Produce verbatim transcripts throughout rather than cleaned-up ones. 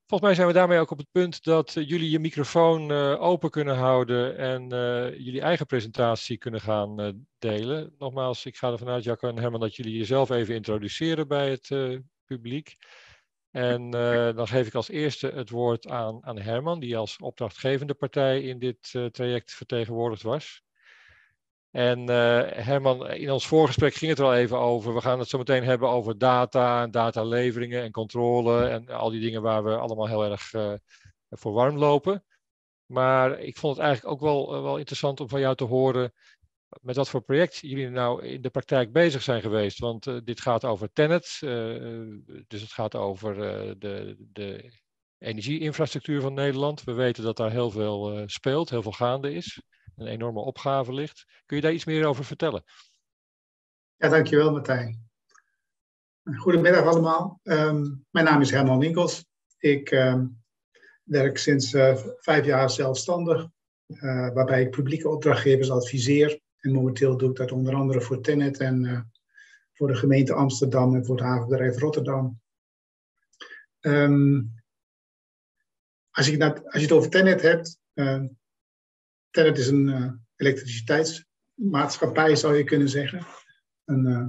volgens mij zijn we daarmee ook op het punt dat uh, jullie je microfoon uh, open kunnen houden en uh, jullie eigen presentatie kunnen gaan uh, delen. Nogmaals, ik ga ervan uit, Jacco en Herman, dat jullie jezelf even introduceren bij het uh, publiek. En uh, dan geef ik als eerste het woord aan, aan Herman, die als opdrachtgevende partij in dit uh, traject vertegenwoordigd was. En uh, Herman, in ons voorgesprek ging het er al even over. We gaan het zo meteen hebben over data en dataleveringen en controle en al die dingen waar we allemaal heel erg uh, voor warm lopen. Maar ik vond het eigenlijk ook wel, uh, wel interessant om van jou te horen met wat voor project jullie nou in de praktijk bezig zijn geweest. Want uh, dit gaat over Tennet, uh, dus het gaat over uh, de, de energieinfrastructuur van Nederland. We weten dat daar heel veel uh, speelt, heel veel gaande is. Een enorme opgave ligt. Kun je daar iets meer over vertellen? Ja, dankjewel Martijn. Goedemiddag allemaal. Um, mijn naam is Herman Winkels. Ik um, werk sinds uh, vijf jaar zelfstandig, uh, waarbij ik publieke opdrachtgevers adviseer. En momenteel doe ik dat onder andere voor Tennet en uh, voor de gemeente Amsterdam en voor het havenbedrijf Rotterdam. Um, als, je dat, als je het over Tennet hebt... Uh, Tennet is een uh, elektriciteitsmaatschappij, zou je kunnen zeggen. En, uh,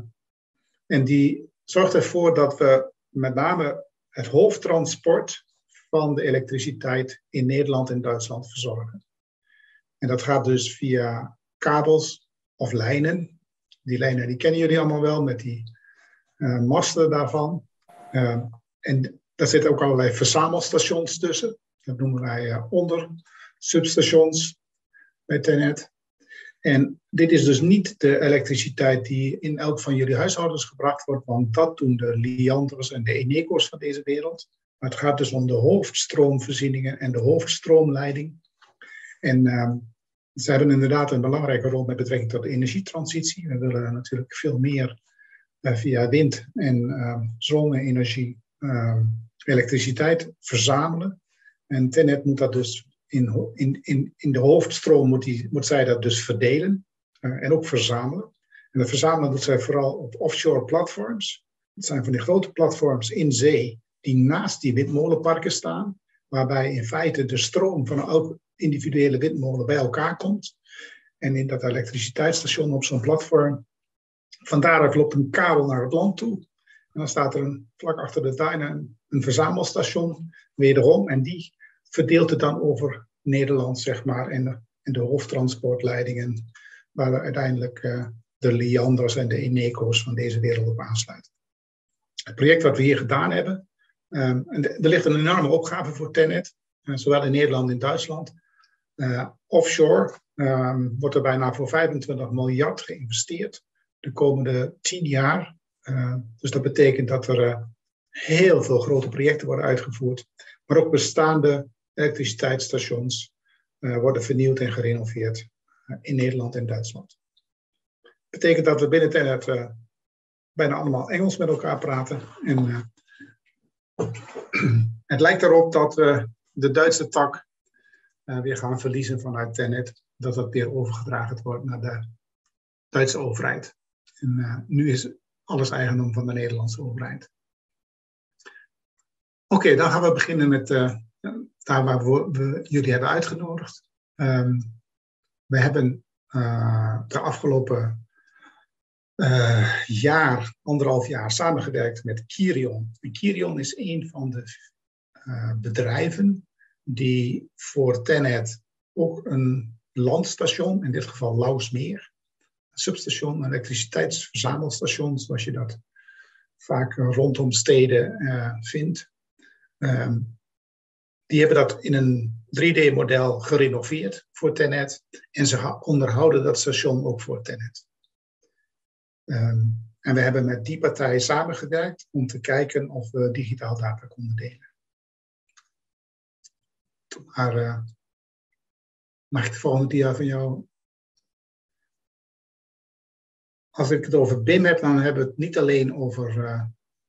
en die zorgt ervoor dat we met name het hoofdtransport van de elektriciteit in Nederland en Duitsland verzorgen. En dat gaat dus via kabels of lijnen. Die lijnen die kennen jullie allemaal wel met die uh, masten daarvan. Uh, en daar zitten ook allerlei verzamelstations tussen. Dat noemen wij uh, onder substations bij Tennet. En dit is dus niet de elektriciteit die in elk van jullie huishoudens gebracht wordt, want dat doen de Lianders en de Eneco's van deze wereld. Maar het gaat dus om de hoofdstroomvoorzieningen en de hoofdstroomleiding. En uh, ze hebben inderdaad een belangrijke rol met betrekking tot de energietransitie. We willen natuurlijk veel meer uh, via wind- en uh, zonne-energie uh, elektriciteit verzamelen. En Tennet moet dat dus In, in, in, in de hoofdstroom moet, die, moet zij dat dus verdelen uh, en ook verzamelen. En dat verzamelen doet zij vooral op offshore platforms. Dat zijn van die grote platforms in zee die naast die windmolenparken staan, waarbij in feite de stroom van elke individuele windmolen bij elkaar komt. En in dat elektriciteitsstation op zo'n platform, van daaruit loopt een kabel naar het land toe. En dan staat er een, vlak achter de tuinen een, een verzamelstation wederom en die verdeelt het dan over Nederland, zeg maar, en de, en de hoofdtransportleidingen, waar we uiteindelijk uh, de Lianders en de Eneco's van deze wereld op aansluiten. Het project wat we hier gedaan hebben, um, en de, er ligt een enorme opgave voor Tennet, uh, zowel in Nederland als in Duitsland. Uh, offshore um, wordt er bijna voor vijfentwintig miljard geïnvesteerd de komende tien jaar. Uh, dus dat betekent dat er uh, heel veel grote projecten worden uitgevoerd, maar ook bestaande elektriciteitsstations uh, worden vernieuwd en gerenoveerd uh, in Nederland en Duitsland. Dat betekent dat we binnen Tennet uh, bijna allemaal Engels met elkaar praten. En uh, het lijkt erop dat we de Duitse tak uh, weer gaan verliezen vanuit Tennet. Dat dat weer overgedragen wordt naar de Duitse overheid. En uh, nu is alles eigendom van de Nederlandse overheid. Oké, okay, dan gaan we beginnen met uh, daar waar we, we jullie hebben uitgenodigd. Um, we hebben uh, de afgelopen uh, jaar, anderhalf jaar, samengewerkt met Kirion. En Kirion is een van de uh, bedrijven die voor Tennet ook een landstation, in dit geval Lauwsmeer, een substation, een elektriciteitsverzamelstation, zoals je dat vaak rondom steden uh, vindt. Um, die hebben dat in een drie D-model gerenoveerd voor Tennet en ze onderhouden dat station ook voor Tennet. Um, en we hebben met die partij samengewerkt om te kijken of we digitaal data konden delen. Maar uh, mag ik de volgende dia van jou? Als ik het over B I M heb, dan hebben we het niet alleen over... Uh,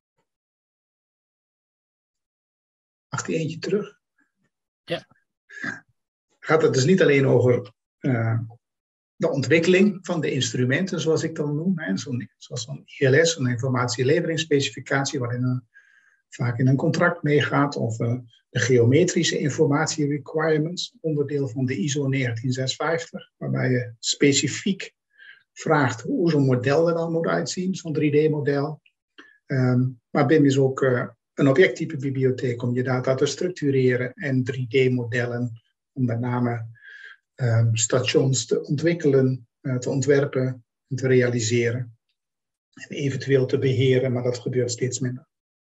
Mag die eentje terug? Ja. Gaat het dus niet alleen over uh, de ontwikkeling van de instrumenten, zoals ik dan noem, hè, zo, zoals zo'n I L S, een informatieleveringsspecificatie, waarin een vaak in een contract meegaat, of uh, de geometrische informatie requirements, onderdeel van de I S O negentien zesenvijftig, waarbij je specifiek vraagt hoe zo'n model er dan moet uitzien, zo'n drie D-model. Um, maar B I M is ook uh, een objecttype bibliotheek om je data te structureren en drie D-modellen om met name um, stations te ontwikkelen, uh, te ontwerpen en te realiseren. En eventueel te beheren, maar dat gebeurt steeds minder.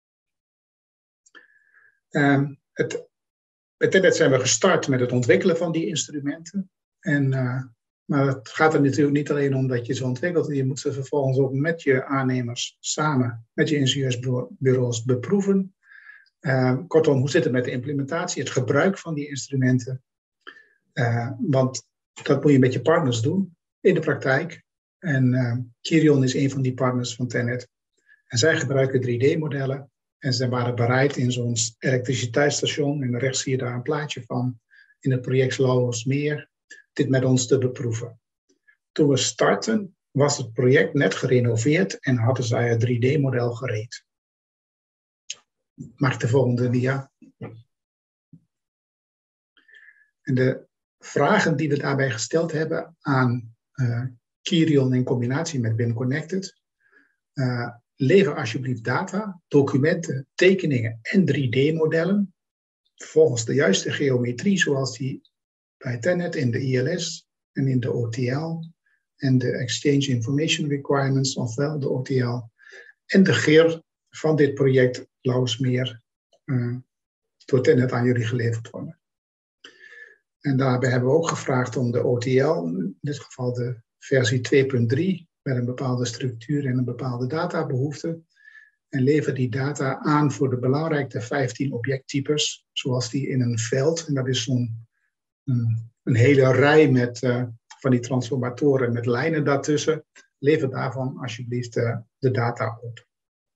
Um, het, bij TenNet zijn we gestart met het ontwikkelen van die instrumenten. En, uh, maar het gaat er natuurlijk niet alleen om dat je ze ontwikkelt. Je moet ze vervolgens ook met je aannemers samen, met je ingenieursbureaus beproeven. Uh, kortom, hoe zit het met de implementatie, het gebruik van die instrumenten? Uh, want dat moet je met je partners doen in de praktijk. En uh, Kirion is een van die partners van TenNet. En zij gebruiken drie D-modellen. En ze waren bereid in zo'n elektriciteitsstation, en rechts zie je daar een plaatje van, in het project Lauwersmeer, dit met ons te beproeven. Toen we startten, was het project net gerenoveerd en hadden zij het drie D-model gereed. Mag ik de volgende dia? En de vragen die we daarbij gesteld hebben aan uh, Kirion in combinatie met B I M Connected. Uh, lever alsjeblieft data, documenten, tekeningen en drie D-modellen volgens de juiste geometrie zoals die bij TenNet in de I L S en in de O T L en de Exchange Information Requirements, ofwel de O T L, en de G E R van dit project Lauwersmeer uh, door TenNet aan jullie geleverd worden. En daarbij hebben we ook gevraagd om de O T L, in dit geval de versie twee punt drie, met een bepaalde structuur en een bepaalde databehoefte. En lever die data aan voor de belangrijke vijftien objecttypes, zoals die in een veld. En dat is zo'n een, een hele rij met, uh, van die transformatoren met lijnen daartussen. Lever daarvan alsjeblieft uh, de data op.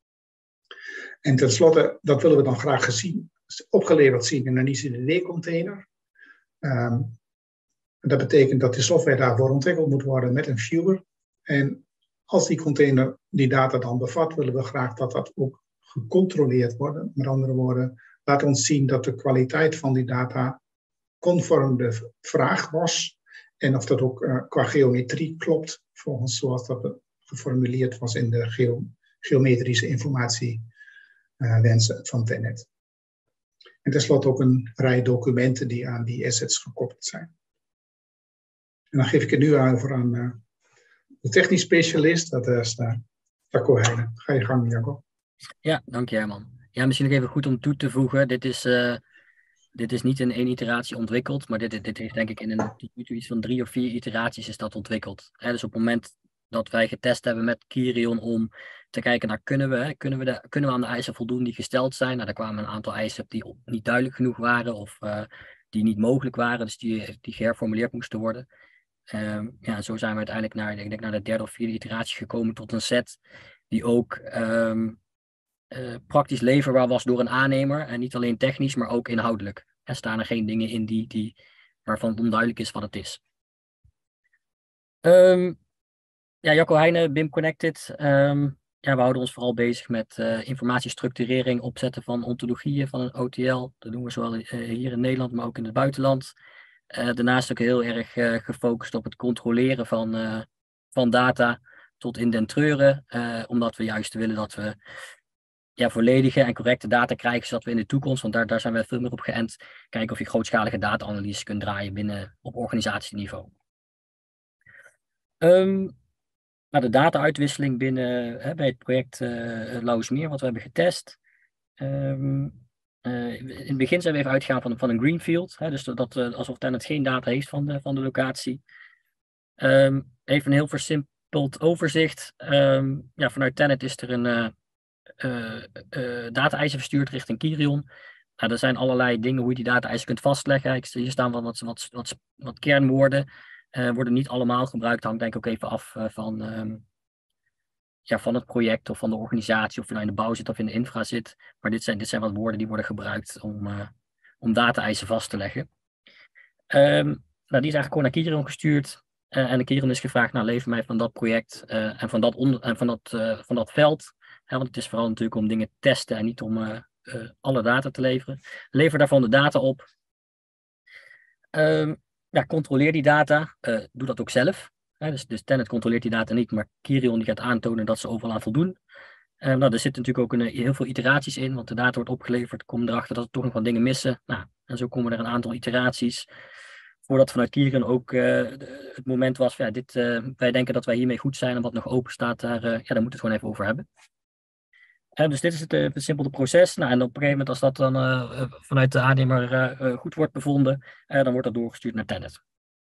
En tenslotte, dat willen we dan graag gezien, opgeleverd zien in een I C D D-container. Um, dat betekent dat de software daarvoor ontwikkeld moet worden met een viewer. En als die container die data dan bevat, willen we graag dat dat ook gecontroleerd wordt. Met andere woorden, laat ons zien dat de kwaliteit van die data conform de vraag was. En of dat ook uh, qua geometrie klopt, volgens zoals dat geformuleerd was in de geo geometrische informatiewensen uh, van TenNet. En tenslotte ook een rij documenten die aan die assets gekoppeld zijn. En dan geef ik het nu over aan uh, de technisch specialist, dat is uh, Jacco Heijnen. Ga je gang, Jacco. Ja, dank je Herman. Ja, misschien nog even goed om toe te voegen. Dit is, uh, dit is niet in één iteratie ontwikkeld, maar dit, dit heeft denk ik in een iets van drie of vier iteraties is dat ontwikkeld. Hè, dus op het moment dat wij getest hebben met Kirion om te kijken naar kunnen we, hè, kunnen we, de, kunnen we aan de eisen voldoen die gesteld zijn. Nou, daar kwamen een aantal eisen die niet duidelijk genoeg waren of uh, die niet mogelijk waren, dus die, die geherformuleerd moesten worden. Um, ja, zo zijn we uiteindelijk naar, ik denk naar de derde of vierde iteratie gekomen tot een set die ook um, uh, praktisch leverbaar was door een aannemer. En niet alleen technisch, maar ook inhoudelijk. Er staan er geen dingen in die, die, waarvan onduidelijk is wat het is. Um, ja, Jacco Heijnen, B I M Connected. Um, ja, we houden ons vooral bezig met uh, informatiestructurering, opzetten van ontologieën van een O T L. Dat doen we zowel uh, hier in Nederland, maar ook in het buitenland. Uh, daarnaast ook heel erg uh, gefocust op het controleren van, uh, van data tot in den treuren. Uh, omdat we juist willen dat we ja, volledige en correcte data krijgen, zodat we in de toekomst, want daar, daar zijn we veel meer op geënt, kijken of je grootschalige data-analyse kunt draaien binnen op organisatieniveau. Um, nou, de data-uitwisseling binnen hè, bij het project uh, Lauwersmeer, wat we hebben getest. Um, Uh, in het begin zijn we even uitgegaan van, van een greenfield. Hè, dus dat, dat uh, alsof TenNet geen data heeft van de, van de locatie. Um, even een heel versimpeld overzicht. Um, ja, vanuit TenNet is er een uh, uh, uh, data-eisen verstuurd richting Kirion. Nou, er zijn allerlei dingen hoe je die data-eisen kunt vastleggen. Ik, hier staan wel wat, wat, wat, wat kernwoorden. Uh, worden niet allemaal gebruikt. Hangt denk ik ook even af uh, van... Um, Ja, van het project of van de organisatie, of je nou in de bouw zit of in de infra zit. Maar dit zijn, dit zijn wat woorden die worden gebruikt om, uh, om data-eisen vast te leggen. Um, nou, die is eigenlijk gewoon naar Kirion gestuurd. Uh, en de Kirion is gevraagd, nou lever mij van dat project uh, en van dat, onder, en van dat, uh, van dat veld. Hè, want het is vooral natuurlijk om dingen te testen en niet om uh, uh, alle data te leveren. Lever daarvan de data op. Um, ja, controleer die data. Uh, doe dat ook zelf. Hè, dus, dus Tenet controleert die data niet, maar Kirion die gaat aantonen dat ze overal aan voldoen. Uh, nou, er zitten natuurlijk ook een, heel veel iteraties in, want de data wordt opgeleverd. Kom erachter dat er toch nog wat dingen missen. Nou, en zo komen er een aantal iteraties. Voordat vanuit Kirion ook uh, de, het moment was, ja, dit, uh, wij denken dat wij hiermee goed zijn en wat nog open staat, daar, uh, ja, daar moeten we het gewoon even over hebben. Uh, dus dit is het uh, versimpelde proces. Nou, en op een gegeven moment, als dat dan uh, vanuit de aannemer uh, uh, goed wordt bevonden, uh, dan wordt dat doorgestuurd naar Tenet.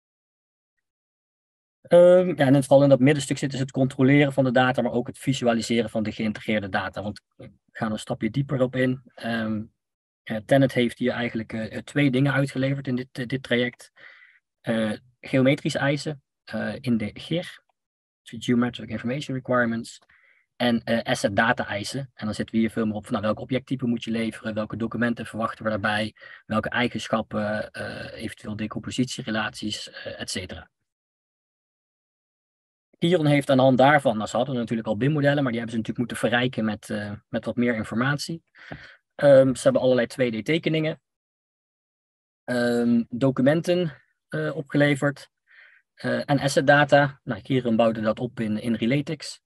Um, ja, en vooral in dat middenstuk zit dus het controleren van de data, maar ook het visualiseren van de geïntegreerde data. Want we gaan een stapje dieper op in. Um, uh, Tenet heeft hier eigenlijk uh, twee dingen uitgeleverd in dit, uh, dit traject. Uh, geometrische eisen uh, in de G I R, dus Geometric Information Requirements, en uh, asset data eisen. En dan zitten we hier veel meer op van nou, welke objecttype moet je leveren, welke documenten verwachten we daarbij, welke eigenschappen, uh, eventueel decompositierelaties, uh, et cetera. Kirion heeft aan de hand daarvan, nou, ze hadden natuurlijk al B I M-modellen, maar die hebben ze natuurlijk moeten verrijken met, uh, met wat meer informatie. Um, ze hebben allerlei twee D tekeningen, um, documenten uh, opgeleverd uh, en asset data. Nou, Kirion bouwde dat op in, in Relatix.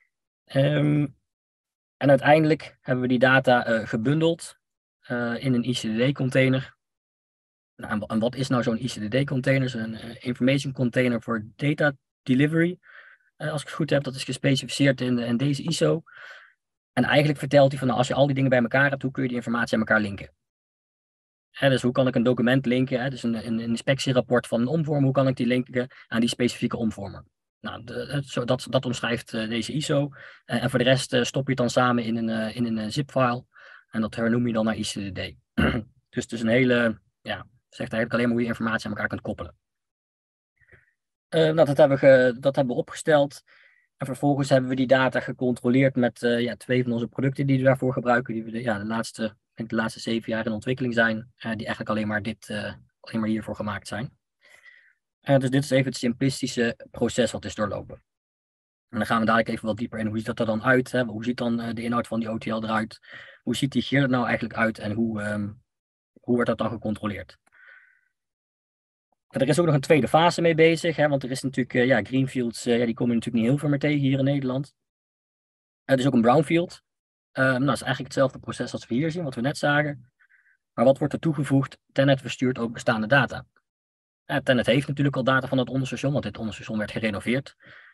Um, en uiteindelijk hebben we die data uh, gebundeld uh, in een I C D D-container. Nou, en, en wat is nou zo'n I C D D-container? Een uh, information container for data delivery. Uh, als ik het goed heb, dat is gespecificeerd in, in deze I S O. En eigenlijk vertelt hij van nou, als je al die dingen bij elkaar hebt, hoe kun je die informatie aan elkaar linken? Hè, dus hoe kan ik een document linken? Hè, dus een, een inspectierapport van een omvormer, hoe kan ik die linken aan die specifieke omvormer? Nou, de, zo, dat, dat omschrijft uh, deze I S O. Uh, en voor de rest uh, stop je het dan samen in een, uh, in een uh, zip-file. En dat hernoem je dan naar I C D D. Dus het is een hele, ja, zegt eigenlijk alleen maar hoe je informatie aan elkaar kunt koppelen. Uh, nou, dat, hebben we ge, dat hebben we opgesteld. En vervolgens hebben we die data gecontroleerd met uh, ja, twee van onze producten die we daarvoor gebruiken. Die we de, ja, de, laatste, ik denk de laatste zeven jaar in ontwikkeling zijn. Uh, die eigenlijk alleen maar, dit, uh, alleen maar hiervoor gemaakt zijn. Uh, dus dit is even het simplistische proces wat is doorlopen. En dan gaan we dadelijk even wat dieper in. Hoe ziet dat er dan uit? Hè? Hoe ziet dan uh, de inhoud van die O T L eruit? Hoe ziet die G I R er nou eigenlijk uit? En hoe, um, hoe wordt dat dan gecontroleerd? Er is ook nog een tweede fase mee bezig, hè, want er is natuurlijk, uh, ja, greenfields, uh, ja, die komen natuurlijk niet heel veel meer tegen hier in Nederland. Er is ook een brownfield. Uh, nou, dat is eigenlijk hetzelfde proces als we hier zien, wat we net zagen. Maar wat wordt er toegevoegd? Tenet verstuurt ook bestaande data. Uh, Tenet heeft natuurlijk al data van het onderstation, want dit onderstation werd gerenoveerd.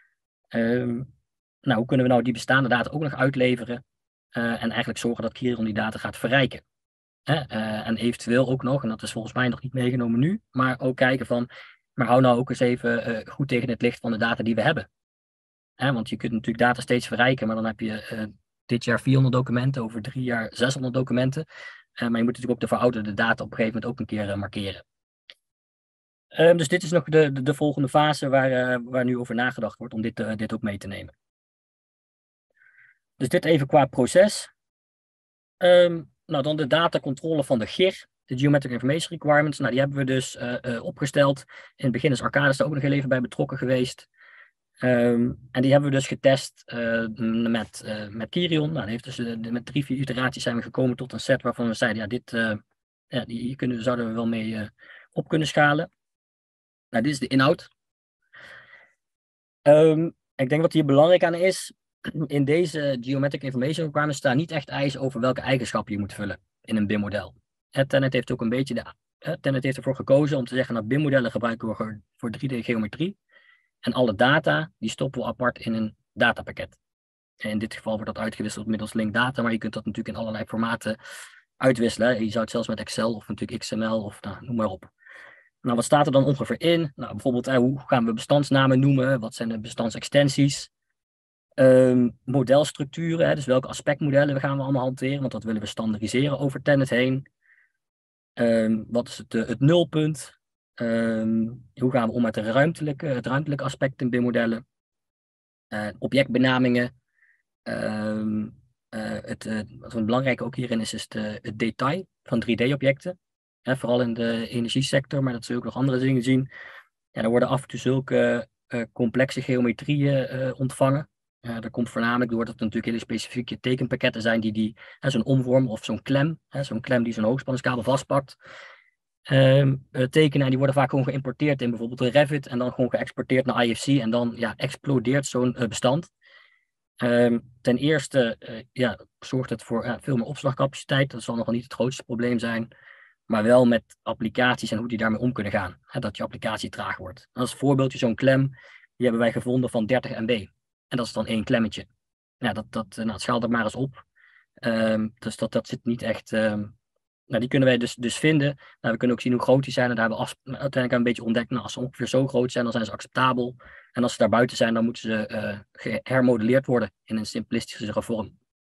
Um, nou, hoe kunnen we nou die bestaande data ook nog uitleveren? Uh, en eigenlijk zorgen dat Kirion die data gaat verrijken. Uh, uh, en eventueel ook nog, en dat is volgens mij nog niet meegenomen nu, maar ook kijken van, maar hou nou ook eens even uh, goed tegen het licht van de data die we hebben. Uh, want je kunt natuurlijk data steeds verrijken, maar dan heb je uh, dit jaar vierhonderd documenten, over drie jaar zeshonderd documenten. Uh, maar je moet natuurlijk ook de verouderde data op een gegeven moment ook een keer uh, markeren. Uh, dus dit is nog de, de, de volgende fase waar, uh, waar nu over nagedacht wordt om dit, uh, dit ook mee te nemen. Dus dit even qua proces. Um, Nou, dan de datacontrole van de G I R, de Geometric Information Requirements. Nou, die hebben we dus uh, uh, opgesteld. In het begin is Arcadis daar ook nog heel even bij betrokken geweest. Um, en die hebben we dus getest uh, met, uh, met Kirion. Nou, heeft dus, uh, met drie, vier iteraties zijn we gekomen tot een set waarvan we zeiden, ja, dit uh, ja, die, hier kunnen, zouden we wel mee uh, op kunnen schalen. Nou, dit is de inhoud. Um, ik denk wat hier belangrijk aan is, in deze Geometric Information Requirements staan niet echt eisen over welke eigenschappen je moet vullen in een B I M-model. Tenet heeft ook een beetje de, uh, Tenet heeft ervoor gekozen om te zeggen dat B I M-modellen gebruiken we voor drie D-geometrie. En alle data, die stoppen we apart in een datapakket. En in dit geval wordt dat uitgewisseld middels linkdata, maar je kunt dat natuurlijk in allerlei formaten uitwisselen. Je zou het zelfs met Excel of natuurlijk X M L of nou, noem maar op. Nou, wat staat er dan ongeveer in? Nou, bijvoorbeeld, uh, hoe gaan we bestandsnamen noemen? Wat zijn de bestandsextensies? Um, modelstructuren, hè, dus welke aspectmodellen gaan we allemaal hanteren, want dat willen we standaardiseren over Tenet heen. Um, wat is het, het nulpunt? Um, hoe gaan we om met de ruimtelijke, het ruimtelijke aspect in B I M-modellen? Uh, objectbenamingen. Um, uh, het, uh, wat belangrijk ook hierin is, is het, uh, het detail van drie D-objecten. Hè, vooral in de energiesector, maar dat zul je ook nog andere dingen zien. Ja, er worden af en toe zulke uh, complexe geometrieën uh, ontvangen. Uh, dat komt voornamelijk door dat er natuurlijk hele specifieke tekenpakketten zijn die, die uh, zo'n omvorm of zo'n klem, uh, zo'n klem die zo'n hoogspanningskabel vastpakt, uh, uh, tekenen. En die worden vaak gewoon geïmporteerd in bijvoorbeeld een Revit en dan gewoon geëxporteerd naar I F C en dan ja, explodeert zo'n uh, bestand. Uh, ten eerste uh, ja, zorgt het voor uh, veel meer opslagcapaciteit. Dat zal nog wel niet het grootste probleem zijn. Maar wel met applicaties en hoe die daarmee om kunnen gaan. Hè, dat je applicatie traag wordt. En als voorbeeldje zo'n klem, die hebben wij gevonden van dertig megabyte. En dat is dan één klemmetje. Ja, dat, dat, nou, schaal dat maar eens op. Um, dus dat, dat zit niet echt... Um, nou, die kunnen wij dus, dus vinden. Nou, we kunnen ook zien hoe groot die zijn. En daar hebben we af, uiteindelijk hebben we een beetje ontdekt. Nou, als ze ongeveer zo groot zijn, dan zijn ze acceptabel. En als ze daar buiten zijn, dan moeten ze uh, gehermodelleerd worden in een simplistische vorm.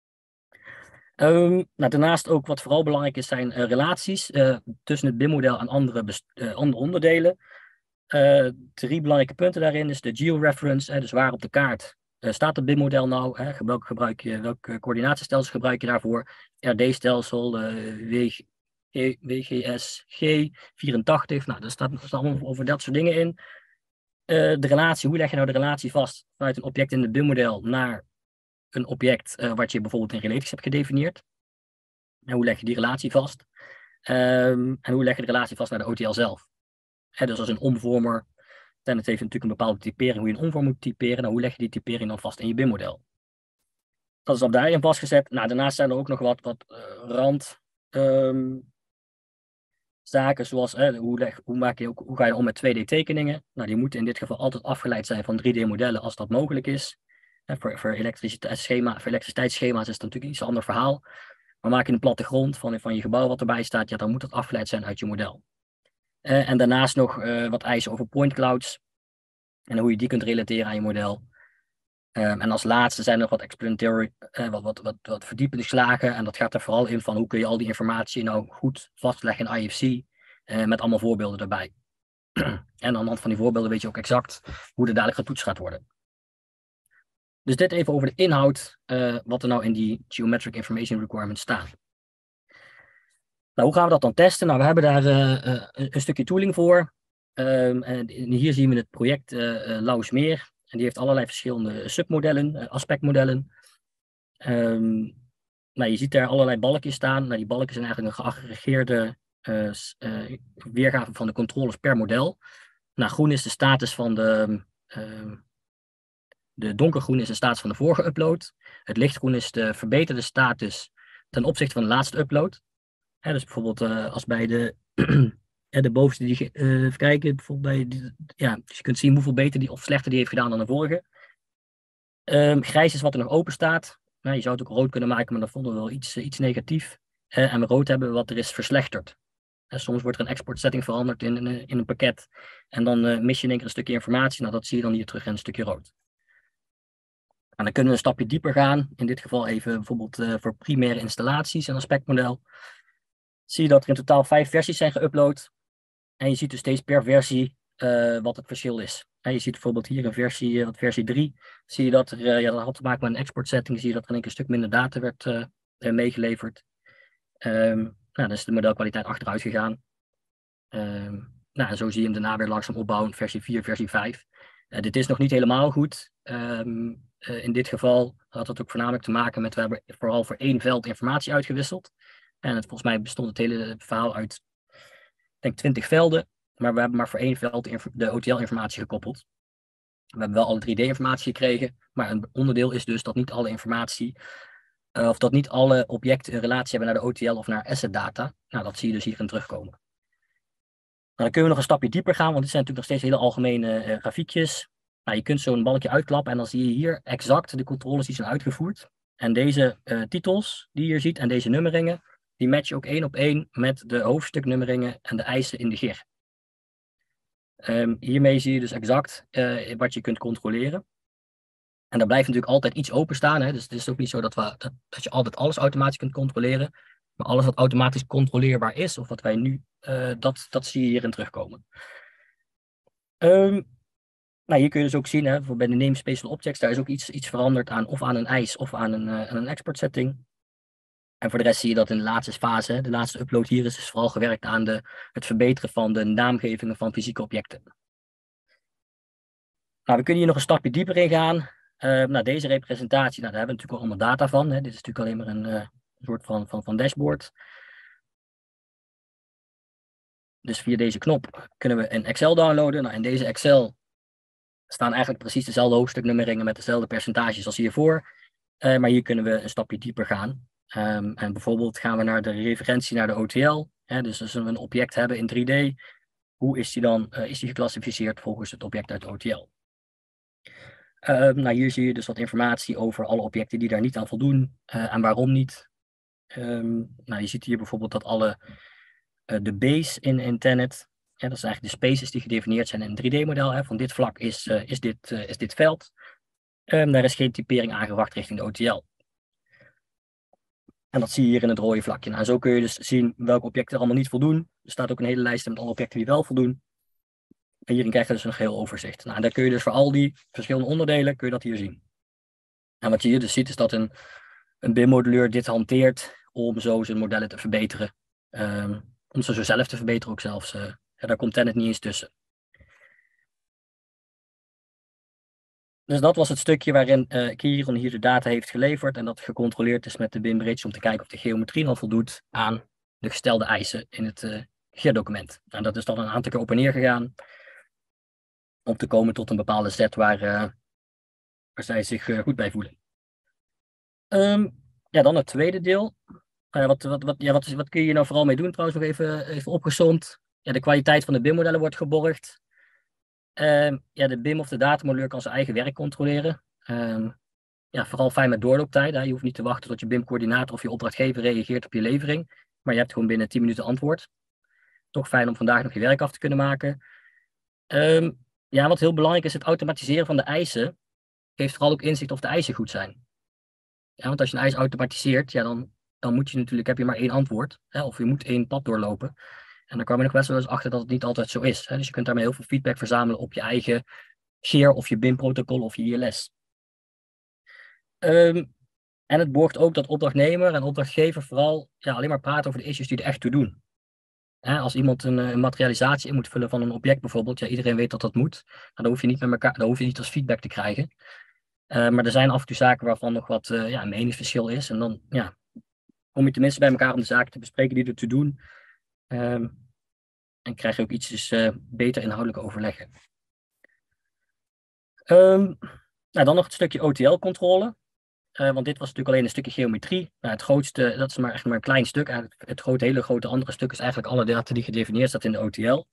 Um, nou, daarnaast ook wat vooral belangrijk is, zijn uh, relaties uh, tussen het B I M-model en andere, uh, andere onderdelen. Uh, drie belangrijke punten daarin is de georeference, uh, dus waar op de kaart uh, staat het B I M-model nou, hè, welk, gebruik je, welk uh, coördinatiestelsel gebruik je daarvoor, R D-stelsel, uh, W G S G vierentachtig, nou, daar staat, daar staat allemaal over dat soort dingen in. Uh, de relatie, hoe leg je nou de relatie vast vanuit een object in het B I M-model naar een object uh, wat je bijvoorbeeld in Relatrix hebt gedefinieerd. En hoe leg je die relatie vast? Um, en hoe leg je de relatie vast naar de O T L zelf? He, dus als een omvormer, en het heeft natuurlijk een bepaalde typering hoe je een omvormer moet typeren. Nou, hoe leg je die typering dan vast in je B I M-model? Dat is al daarin vastgezet. Nou, daarnaast zijn er ook nog wat, wat uh, rand um, zaken, zoals uh, hoe, leg, hoe, maak je, hoe ga je om met twee D tekeningen? Nou, die moeten in dit geval altijd afgeleid zijn van drie D modellen als dat mogelijk is. He, voor, voor, elektriciteitsschema, voor elektriciteitsschema's is het natuurlijk iets ander verhaal. Maar maak je een plattegrond van, van je gebouw wat erbij staat, ja, dan moet dat afgeleid zijn uit je model. Uh, en daarnaast nog uh, wat eisen over point clouds. En hoe je die kunt relateren aan je model. Um, en als laatste zijn er nog wat explanatory, uh, wat, wat, wat, wat verdiepende slagen. En dat gaat er vooral in van hoe kun je al die informatie nou goed vastleggen in I F C. Uh, met allemaal voorbeelden erbij. En aan de hand van die voorbeelden weet je ook exact hoe er dadelijk getoetst gaat worden. Dus dit even over de inhoud, uh, wat er nou in die Geometric Information Requirements staat. Nou, hoe gaan we dat dan testen? Nou, we hebben daar uh, uh, een stukje tooling voor. Um, en hier zien we het project uh, uh, Lauwersmeer. En die heeft allerlei verschillende submodellen, uh, aspectmodellen. Um, nou, je ziet daar allerlei balkjes staan. Nou, die balken zijn eigenlijk een geaggregeerde uh, uh, weergave van de controles per model. Nou, groen is de status van de... Uh, de donkergroen is de status van de vorige upload. Het lichtgroen is de verbeterde status ten opzichte van de laatste upload. He, dus bijvoorbeeld uh, als bij de, ja, de bovenste, die, uh, even kijken, bijvoorbeeld bij die, ja, dus je kunt zien hoeveel beter die of slechter die heeft gedaan dan de vorige. Um, grijs is wat er nog open staat. Nou, je zou het ook rood kunnen maken, maar dat vonden we wel iets, uh, iets negatief. Uh, en we rood hebben wat er is verslechterd. Uh, soms wordt er een export setting veranderd in, in, in een pakket. En dan uh, mis je in één keer een stukje informatie. Nou, dat zie je dan hier terug in een stukje rood. En dan kunnen we een stapje dieper gaan. In dit geval even bijvoorbeeld uh, voor primaire installaties en aspectmodel. Zie je dat er in totaal vijf versies zijn geüpload. En je ziet dus steeds per versie uh, wat het verschil is. En je ziet bijvoorbeeld hier een versie, uh, versie drie. Zie je dat er, uh, ja, dat had te maken met een export setting. Zie je dat er in één keer een stuk minder data werd uh, uh, meegeleverd. Um, nou, dan is de modelkwaliteit achteruit gegaan. Um, nou, en zo zie je hem daarna weer langzaam opbouwen. Versie vier, versie vijf. Uh, dit is nog niet helemaal goed. Um, uh, in dit geval had het ook voornamelijk te maken met, we hebben vooral voor één veld informatie uitgewisseld. En het, volgens mij bestond het hele verhaal uit, ik denk twintig velden. Maar we hebben maar voor één veld de, de O T L-informatie gekoppeld. We hebben wel alle drie D-informatie gekregen. Maar een onderdeel is dus dat niet alle informatie, uh, of dat niet alle objecten een relatie hebben naar de O T L of naar asset data. Nou, dat zie je dus hierin terugkomen. Nou, dan kunnen we nog een stapje dieper gaan, want dit zijn natuurlijk nog steeds hele algemene uh, grafiekjes. Nou, je kunt zo'n balkje uitklappen en dan zie je hier exact de controles die zijn uitgevoerd. En deze uh, titels die je hier ziet en deze nummeringen, die matchen ook één op één met de hoofdstuknummeringen en de eisen in de G I R. Um, hiermee zie je dus exact uh, wat je kunt controleren. En daar blijft natuurlijk altijd iets openstaan. Hè? Dus het is ook niet zo dat, we, dat, dat je altijd alles automatisch kunt controleren. Maar alles wat automatisch controleerbaar is, of wat wij nu, uh, dat, dat zie je hierin terugkomen. Um, nou, hier kun je dus ook zien, hè, voor bij de namespace objects, daar is ook iets, iets veranderd aan of aan een eis of aan een, uh, aan een export setting. En voor de rest zie je dat in de laatste fase, de laatste upload hier is dus vooral gewerkt aan de, het verbeteren van de naamgevingen van fysieke objecten. Nou, we kunnen hier nog een stapje dieper in gaan. Uh, nou, deze representatie, nou, daar hebben we natuurlijk al allemaal data van. Hè. Dit is natuurlijk alleen maar een uh, soort van, van, van dashboard. Dus via deze knop kunnen we een Excel downloaden. Nou, in deze Excel staan eigenlijk precies dezelfde hoofdstuknummeringen met dezelfde percentages als hiervoor. Uh, maar hier kunnen we een stapje dieper gaan. Um, en bijvoorbeeld gaan we naar de referentie naar de O T L. Hè, dus als we een object hebben in drie D, hoe is die dan uh, is die geclassificeerd volgens het object uit de O T L? Uh, nou, hier zie je dus wat informatie over alle objecten die daar niet aan voldoen uh, en waarom niet. Um, nou, je ziet hier bijvoorbeeld dat alle uh, de base in, in Tenet, ja, dat zijn eigenlijk de spaces die gedefinieerd zijn in een drie D model. Hè, van dit vlak is, uh, is, dit, uh, is dit veld. Um, daar is geen typering aangebracht richting de O T L. En dat zie je hier in het rode vlakje. Nou, zo kun je dus zien welke objecten er allemaal niet voldoen. Er staat ook een hele lijst met alle objecten die wel voldoen. En hierin krijg je dus een geheel overzicht. Nou, en daar kun je dus voor al die verschillende onderdelen, kun je dat hier zien. En wat je hier dus ziet is dat een, een B I M-modelleur dit hanteert om zo zijn modellen te verbeteren. Um, om ze zo zelf te verbeteren ook zelfs. Uh, ja, daar komt Tenet niet eens tussen. Dus dat was het stukje waarin uh, Kieron hier de data heeft geleverd en dat gecontroleerd is met de B I M Bridge om te kijken of de geometrie dan voldoet aan de gestelde eisen in het uh, G I R-document. En dat is dan een aantal keer op en neer gegaan om te komen tot een bepaalde set waar, uh, waar zij zich uh, goed bij voelen. Um, ja, dan het tweede deel. Uh, wat, wat, wat, ja, wat, wat kun je hier nou vooral mee doen? Trouwens nog even, even opgezomd. Ja, de kwaliteit van de B I M-modellen wordt geborgd. Uh, ja, de B I M of de datamodelleur kan zijn eigen werk controleren. Uh, ja, vooral fijn met doorlooptijd. Hè. Je hoeft niet te wachten tot je B I M-coördinator of je opdrachtgever reageert op je levering. Maar je hebt gewoon binnen tien minuten antwoord. Toch fijn om vandaag nog je werk af te kunnen maken. Um, ja, wat heel belangrijk is, het automatiseren van de eisen geeft vooral ook inzicht of de eisen goed zijn. Ja, want als je een eis automatiseert, ja, dan, dan moet je natuurlijk, heb je maar één antwoord. Hè, of je moet één pad doorlopen. En dan kwam je nog best wel eens achter dat het niet altijd zo is. Hè. Dus je kunt daarmee heel veel feedback verzamelen op je eigen G I R of je B I M-protocol of je I L S. Um, en het borgt ook dat opdrachtnemer en opdrachtgever vooral ja, alleen maar praten over de issues die er echt toe doen. Hè, als iemand een, een materialisatie in moet vullen van een object bijvoorbeeld, ja, iedereen weet dat dat moet. Maar dan hoef je niet met elkaar, dan hoef je niet als feedback te krijgen. Uh, maar er zijn af en toe zaken waarvan nog wat uh, ja, een meningsverschil is. En dan ja, kom je tenminste bij elkaar om de zaken te bespreken die er toe doen. Um, en krijg je ook iets dus, uh, beter inhoudelijk overleggen. Um, nou, dan nog het stukje O T L-controle. Uh, want dit was natuurlijk alleen een stukje geometrie. Nou, het grootste, dat is maar echt maar een klein stuk. Eigenlijk het grote, hele grote andere stuk is eigenlijk alle data die gedefinieerd staat in de O T L.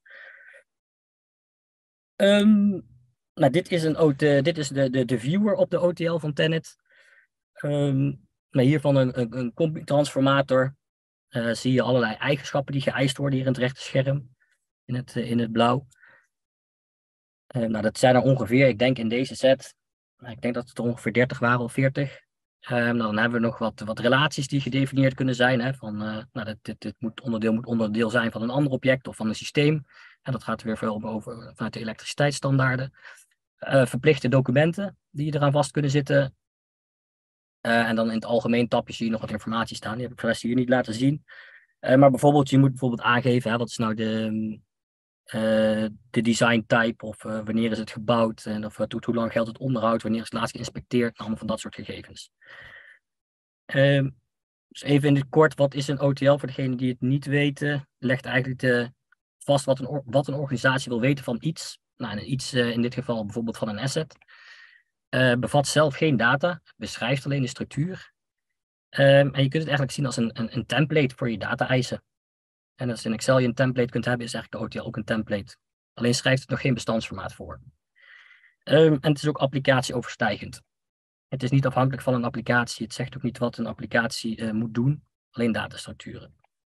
Um, nou, dit is, een O T, dit is de, de, de viewer op de O T L van Tenet. Um, nou, hiervan een, een, een combi-transformator. Uh, zie je allerlei eigenschappen die geëist worden hier in het rechte scherm. In het, uh, in het blauw. Uh, nou, dat zijn er ongeveer, ik denk in deze set, ik denk dat het er ongeveer dertig waren of veertig. Uh, nou, dan hebben we nog wat, wat relaties die gedefinieerd kunnen zijn. Hè, van, uh, nou, dit, dit, dit moet, onderdeel, moet onderdeel zijn van een ander object of van een systeem. En dat gaat weer veel over vanuit de elektriciteitsstandaarden. Uh, verplichte documenten die eraan vast kunnen zitten. Uh, en dan in het algemeen tapje zie je nog wat informatie staan. Die heb ik voor de rest hier niet laten zien. Uh, maar bijvoorbeeld, je moet bijvoorbeeld aangeven, hè, wat is nou de, uh, de design type of uh, wanneer is het gebouwd en of uh, tot hoe lang geldt het onderhoud, wanneer is het laatst geïnspecteerd, allemaal van dat soort gegevens. Uh, dus even in het kort, wat is een O T L voor degenen die het niet weten? Legt eigenlijk de, vast wat een, wat een organisatie wil weten van iets. Nou, en iets uh, in dit geval bijvoorbeeld van een asset. Uh, bevat zelf geen data, beschrijft alleen de structuur. Um, en je kunt het eigenlijk zien als een, een, een template voor je data-eisen. En als in Excel je een template kunt hebben, is eigenlijk de O T L ook een template. Alleen schrijft het nog geen bestandsformaat voor. Um, en het is ook applicatieoverstijgend. Het is niet afhankelijk van een applicatie. Het zegt ook niet wat een applicatie uh, moet doen. Alleen datastructuren.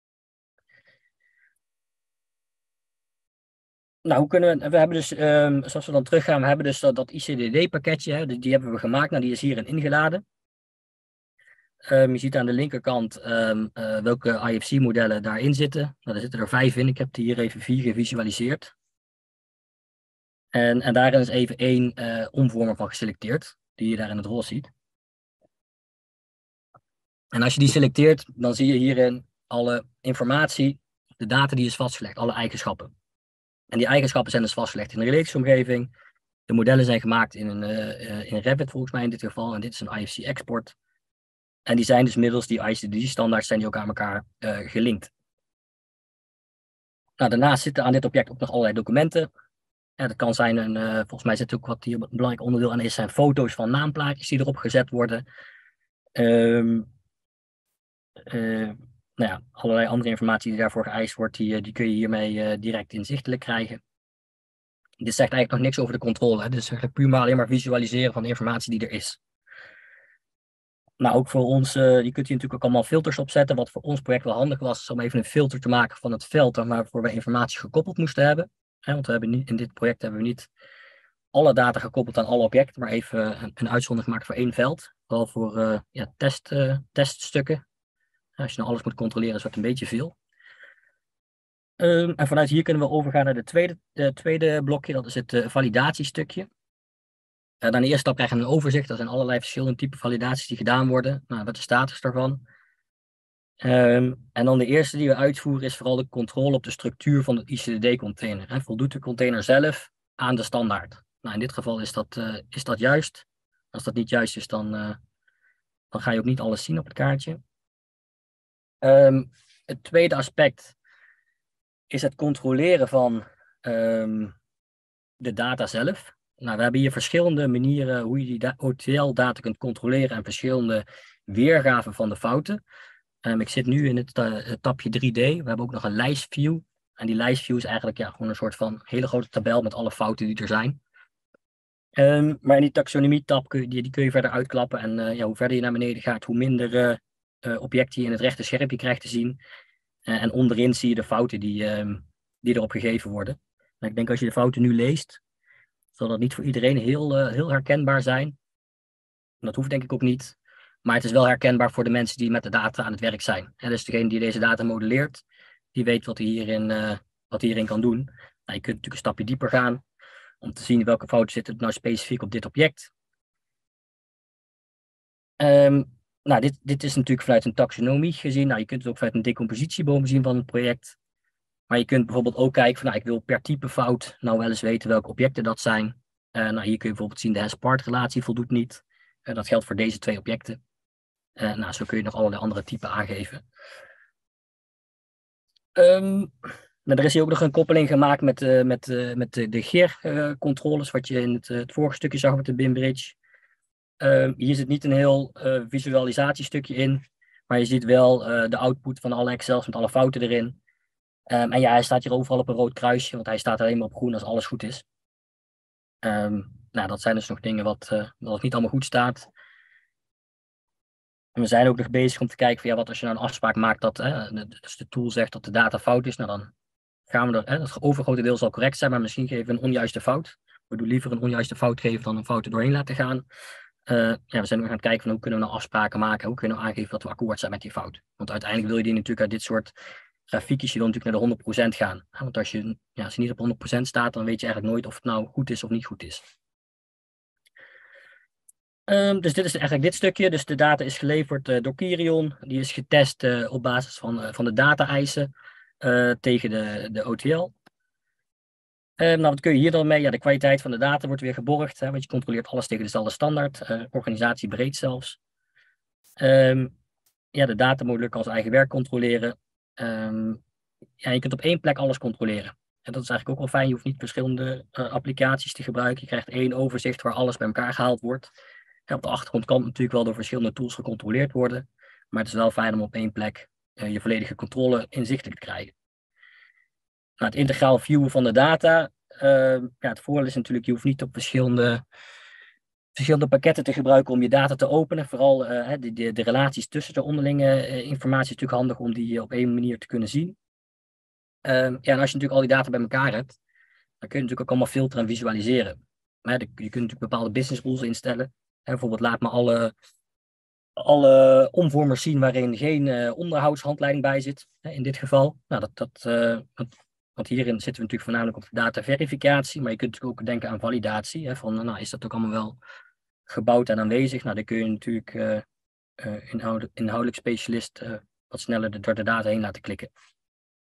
Nou, hoe kunnen we, we hebben dus, um, zoals we dan teruggaan, we hebben dus dat, dat I C D D-pakketje, hè, die, die hebben we gemaakt. Nou, die is hierin ingeladen. Um, je ziet aan de linkerkant um, uh, welke I F C-modellen daarin zitten. Nou, daar zitten er vijf in. Ik heb die hier even vier gevisualiseerd. En, en daarin is even één uh, omvormer van geselecteerd, die je daar in het roze ziet. En als je die selecteert, dan zie je hierin alle informatie, de data die is vastgelegd, alle eigenschappen. En die eigenschappen zijn dus vastgelegd in de relatiesomgeving. De modellen zijn gemaakt in, een, uh, in Revit volgens mij in dit geval. En dit is een I F C export. En die zijn dus middels die I C D standaards zijn die ook aan elkaar uh, gelinkt. Nou, daarnaast zitten aan dit object ook nog allerlei documenten. Ja, dat kan zijn, een, uh, volgens mij zit ook wat hier een belangrijk onderdeel aan is, zijn foto's van naamplaatjes die erop gezet worden. Um, uh, nou ja, allerlei andere informatie die daarvoor geëist wordt, die, die kun je hiermee uh, direct inzichtelijk krijgen. Dit zegt eigenlijk nog niks over de controle. Hè? Dit is eigenlijk puur maar alleen maar visualiseren van de informatie die er is. Nou, ook voor ons, uh, je kunt hier natuurlijk ook allemaal filters opzetten. Wat voor ons project wel handig was, is om even een filter te maken van het veld waarvoor we informatie gekoppeld moesten hebben. Hè, want we hebben niet, in dit project hebben we niet alle data gekoppeld aan alle objecten, maar even een, een uitzondering gemaakt voor één veld. Vooral voor uh, ja, test, uh, teststukken. Als je nou alles moet controleren, is dat een beetje veel. Um, en vanuit hier kunnen we overgaan naar de tweede, de tweede blokje, dat is het uh, validatiestukje. Uh, dan de eerste stap krijgen we een overzicht. Er zijn allerlei verschillende typen validaties die gedaan worden. Nou, wat is de status daarvan? Um, en dan de eerste die we uitvoeren is vooral de controle op de structuur van de I C D D-container. Hè. Voldoet de container zelf aan de standaard? Nou, in dit geval is dat, uh, is dat juist. Als dat niet juist is, dan, uh, dan ga je ook niet alles zien op het kaartje. Um, het tweede aspect is het controleren van um, de data zelf. Nou, we hebben hier verschillende manieren hoe je die O T L-data kunt controleren en verschillende weergaven van de fouten. Um, ik zit nu in het, uh, het tapje drie D. We hebben ook nog een lijstview. En die lijstview is eigenlijk ja, gewoon een soort van hele grote tabel met alle fouten die er zijn. Um, maar in die taxonomie-tab kun je, die, die kun je verder uitklappen. En uh, ja, hoe verder je naar beneden gaat, hoe minder uh, uh, objecten je in het rechte schermpje krijgt te zien. Uh, en onderin zie je de fouten die, um, die erop gegeven worden. En ik denk als je de fouten nu leest, zal dat niet voor iedereen heel, uh, heel herkenbaar zijn. En dat hoeft denk ik ook niet. Maar het is wel herkenbaar voor de mensen die met de data aan het werk zijn. En dus degene die deze data modelleert, die weet wat hij hierin, uh, wat hij hierin kan doen. Nou, je kunt natuurlijk een stapje dieper gaan om te zien welke fouten zitten nou specifiek op dit object. Um, nou, dit, dit is natuurlijk vanuit een taxonomie gezien. Nou, je kunt het ook vanuit een decompositieboom zien van het project. Maar je kunt bijvoorbeeld ook kijken van, nou, ik wil per type fout nou wel eens weten welke objecten dat zijn. Uh, nou, hier kun je bijvoorbeeld zien de has-part-relatie voldoet niet. Uh, dat geldt voor deze twee objecten. Uh, nou, zo kun je nog allerlei andere typen aangeven. Um, nou, er is hier ook nog een koppeling gemaakt met, uh, met, uh, met de, de G E R-controles, uh, wat je in het, uh, het vorige stukje zag met de B I M Bridge. Uh, hier zit niet een heel uh, visualisatiestukje in, maar je ziet wel uh, de output van alle Excels met alle fouten erin. Um, en ja, hij staat hier overal op een rood kruisje, want hij staat alleen maar op groen als alles goed is. Um, nou, dat zijn dus nog dingen wat, uh, wat niet allemaal goed staat. En we zijn ook nog bezig om te kijken van ja, wat als je nou een afspraak maakt dat hè, dus de tool zegt dat de data fout is, nou dan gaan we er, hè, het overgrote deel zal correct zijn, maar misschien geven we een onjuiste fout. We doen liever een onjuiste fout geven dan een fout er doorheen laten gaan. Uh, ja, we zijn ook gaan kijken van hoe kunnen we nou afspraken maken, hoe kunnen we aangeven dat we akkoord zijn met die fout. Want uiteindelijk wil je die natuurlijk uit dit soort grafiekjes, je wil natuurlijk naar de honderd procent gaan. Want als je, ja, als je niet op honderd procent staat, dan weet je eigenlijk nooit of het nou goed is of niet goed is. Um, dus dit is eigenlijk dit stukje. Dus de data is geleverd uh, door Kirion. Die is getest uh, op basis van, uh, van de data-eisen uh, tegen de, de O T L. Um, nou, wat kun je hier dan mee? Ja, de kwaliteit van de data wordt weer geborgd. Hè, want je controleert alles tegen dezelfde standaard. Uh, organisatiebreed zelfs. Um, ja, de datamodular kan zijn eigen werk controleren. Um, ja, je kunt op één plek alles controleren. En dat is eigenlijk ook wel fijn. Je hoeft niet verschillende uh, applicaties te gebruiken. Je krijgt één overzicht waar alles bij elkaar gehaald wordt. Ja, op de achtergrond kan het natuurlijk wel door verschillende tools gecontroleerd worden. Maar het is wel fijn om op één plek uh, je volledige controle inzichtelijk te krijgen. Nou, het integraal viewen van de data. Uh, ja, het voordeel is natuurlijk, je hoeft niet op verschillende, verschillende pakketten te gebruiken om je data te openen. Vooral uh, de, de, de relaties tussen de onderlinge uh, informatie is natuurlijk handig om die uh, op één manier te kunnen zien. Uh, ja, en als je natuurlijk al die data bij elkaar hebt, dan kun je natuurlijk ook allemaal filteren en visualiseren. Maar je kunt natuurlijk bepaalde business rules instellen. He, bijvoorbeeld laat me alle, alle omvormers zien waarin geen uh, onderhoudshandleiding bij zit. He, in dit geval. Nou, dat, dat, uh, dat, want hierin zitten we natuurlijk voornamelijk op de dataverificatie. Maar je kunt natuurlijk ook denken aan validatie. He, van, nou, is dat ook allemaal wel gebouwd en aanwezig? Nou, dan kun je natuurlijk uh, uh, inhoud, inhoudelijk specialist uh, wat sneller door de data heen laten klikken.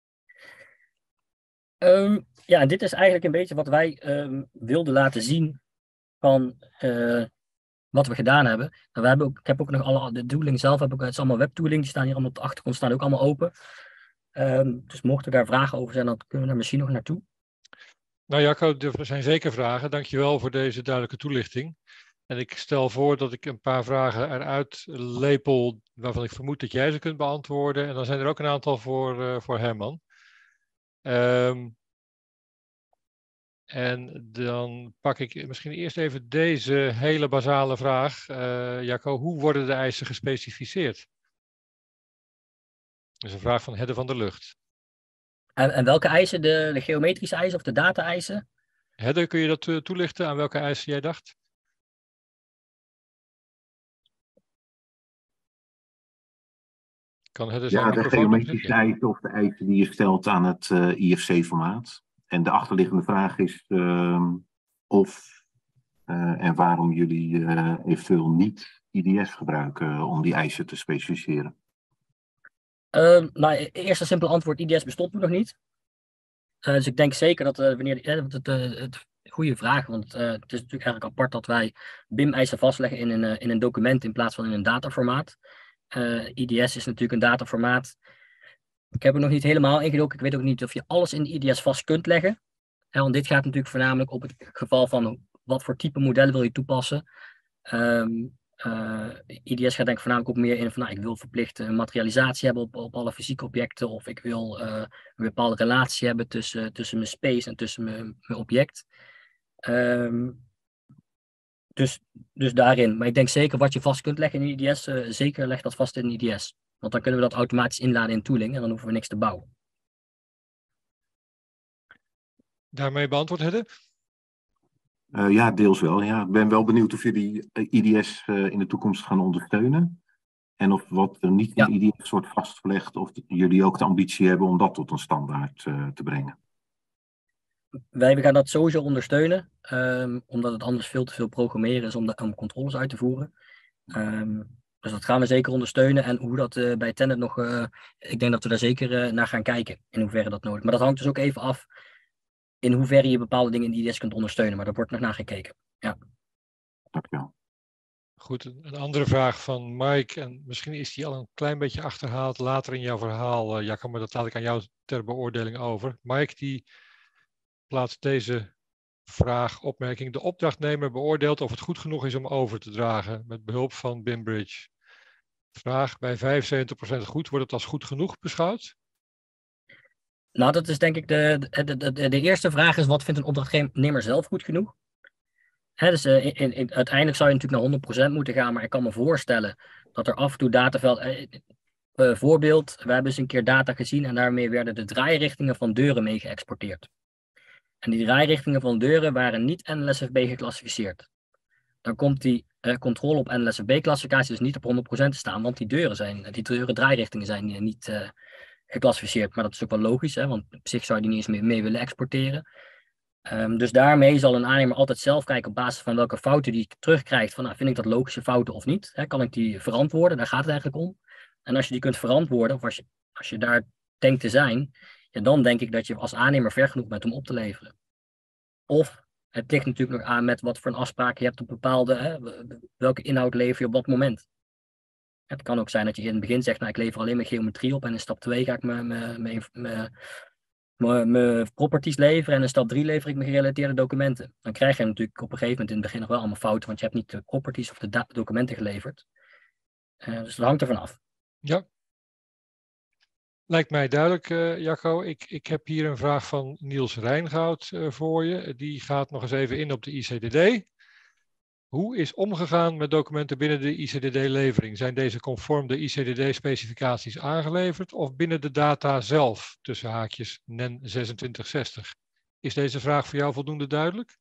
Um, ja, en dit is eigenlijk een beetje wat wij um, wilden laten zien van uh, wat we gedaan hebben. En we hebben ook, ik heb ook nog alle, de tooling zelf, heb ik, het is allemaal webtooling, die staan hier allemaal op de achtergrond, staan ook allemaal open. Um, dus mochten daar vragen over zijn, dan kunnen we daar misschien nog naartoe. Nou Jacco, er zijn zeker vragen. Dankjewel voor deze duidelijke toelichting. En ik stel voor dat ik een paar vragen eruit lepel waarvan ik vermoed dat jij ze kunt beantwoorden. En dan zijn er ook een aantal voor, uh, voor Herman. Um, en dan pak ik misschien eerst even deze hele basale vraag. Uh, Jacco, hoe worden de eisen gespecificeerd? Dat is een vraag van Hedde van der Lucht. En, en welke eisen? De, de geometrische eisen of de data-eisen? Hedde, kun je dat uh, toelichten aan welke eisen jij dacht? Kan Hedde zijn ja, de geometrische opzetten? eisen of de eisen die je stelt aan het uh, I F C-formaat. En de achterliggende vraag is uh, of uh, en waarom jullie uh, eventueel niet I D S gebruiken uh, om die eisen te specificeren. Uh, nou, eerst een simpel antwoord, I D S bestond nog niet. Uh, dus ik denk zeker dat uh, wanneer, uh, het, uh, het goede vraag, want uh, het is natuurlijk eigenlijk apart dat wij B I M-eisen vastleggen in een, uh, in een document in plaats van in een dataformaat. Uh, I D S is natuurlijk een dataformaat. Ik heb er nog niet helemaal ingedoken. Ik weet ook niet of je alles in de I D S vast kunt leggen. Ja, want dit gaat natuurlijk voornamelijk op het geval van wat voor type modellen wil je toepassen. Um, uh, I D S gaat denk ik voornamelijk ook meer in van nou, ik wil verplichte materialisatie hebben op, op alle fysieke objecten. Of ik wil uh, een bepaalde relatie hebben tussen, tussen mijn space en tussen mijn, mijn object. Um, dus, dus daarin. Maar ik denk zeker wat je vast kunt leggen in I D S, uh, zeker leg dat vast in I D S. Want dan kunnen we dat automatisch inladen in tooling en dan hoeven we niks te bouwen. Daarmee beantwoord Hedde? Uh, ja, deels wel. Ja. Ik ben wel benieuwd of jullie I D S uh, in de toekomst gaan ondersteunen. En of wat er niet in ja. I D S wordt vastgelegd, of jullie ook de ambitie hebben om dat tot een standaard uh, te brengen. Wij gaan dat sowieso ondersteunen, um, omdat het anders veel te veel programmeren is om, de, om controles uit te voeren. Um, dus dat gaan we zeker ondersteunen. En hoe dat uh, bij Tenet nog, uh, ik denk dat we daar zeker uh, naar gaan kijken, in hoeverre dat nodig is. Maar dat hangt dus ook even af in hoeverre je bepaalde dingen in I D S kunt ondersteunen. Maar daar wordt nog naar gekeken. Ja. Dankjewel. Goed, een andere vraag van Mike. En misschien is die al een klein beetje achterhaald later in jouw verhaal, uh, Jacco, maar dat laat ik aan jou ter beoordeling over. Mike die plaatst deze vraag, opmerking. De opdrachtnemer beoordeelt of het goed genoeg is om over te dragen met behulp van B I M Bridge. Vraag, bij vijfenzeventig procent goed, wordt het als goed genoeg beschouwd? Nou, dat is denk ik de, de, de, de, de eerste vraag is, wat vindt een opdrachtnemer zelf goed genoeg? Hè, dus uh, in, in, uiteindelijk zou je natuurlijk naar honderd procent moeten gaan, maar ik kan me voorstellen dat er af en toe dataveld... Uh, uh, voorbeeld, we hebben eens een keer data gezien en daarmee werden de draairichtingen van deuren mee geëxporteerd. En die draairichtingen van deuren waren niet N L S F B geclassificeerd. Dan komt die uh, controle op N L S F B-classificatie dus niet op honderd procent te staan, want die deuren zijn, die deuren draairichtingen zijn uh, niet uh, geclassificeerd. Maar dat is ook wel logisch, hè, want op zich zou je die niet eens mee, mee willen exporteren. Um, dus daarmee zal een aannemer altijd zelf kijken op basis van welke fouten die terugkrijgt. Van, nou, vind ik dat logische fouten of niet? Hè, kan ik die verantwoorden? Daar gaat het eigenlijk om. En als je die kunt verantwoorden, of als je, als je daar denkt te zijn, ja, dan denk ik dat je als aannemer ver genoeg bent om op te leveren. Of het ligt natuurlijk nog aan met wat voor een afspraak je hebt op bepaalde, hè, welke inhoud lever je op dat moment. Het kan ook zijn dat je in het begin zegt, nou, ik lever alleen maar geometrie op en in stap twee ga ik mijn properties leveren en in stap drie lever ik mijn gerelateerde documenten. Dan krijg je natuurlijk op een gegeven moment in het begin nog wel allemaal fouten, want je hebt niet de properties of de documenten geleverd. Uh, dus dat hangt ervan af. Ja. Lijkt mij duidelijk, uh, Jacco. Ik, ik heb hier een vraag van Niels Rijngoud uh, voor je. Die gaat nog eens even in op de I C D D. Hoe is omgegaan met documenten binnen de I C D D-levering? Zijn deze conform de I C D D-specificaties aangeleverd of binnen de data zelf, tussen haakjes N E N zesentwintig zestig? Is deze vraag voor jou voldoende duidelijk?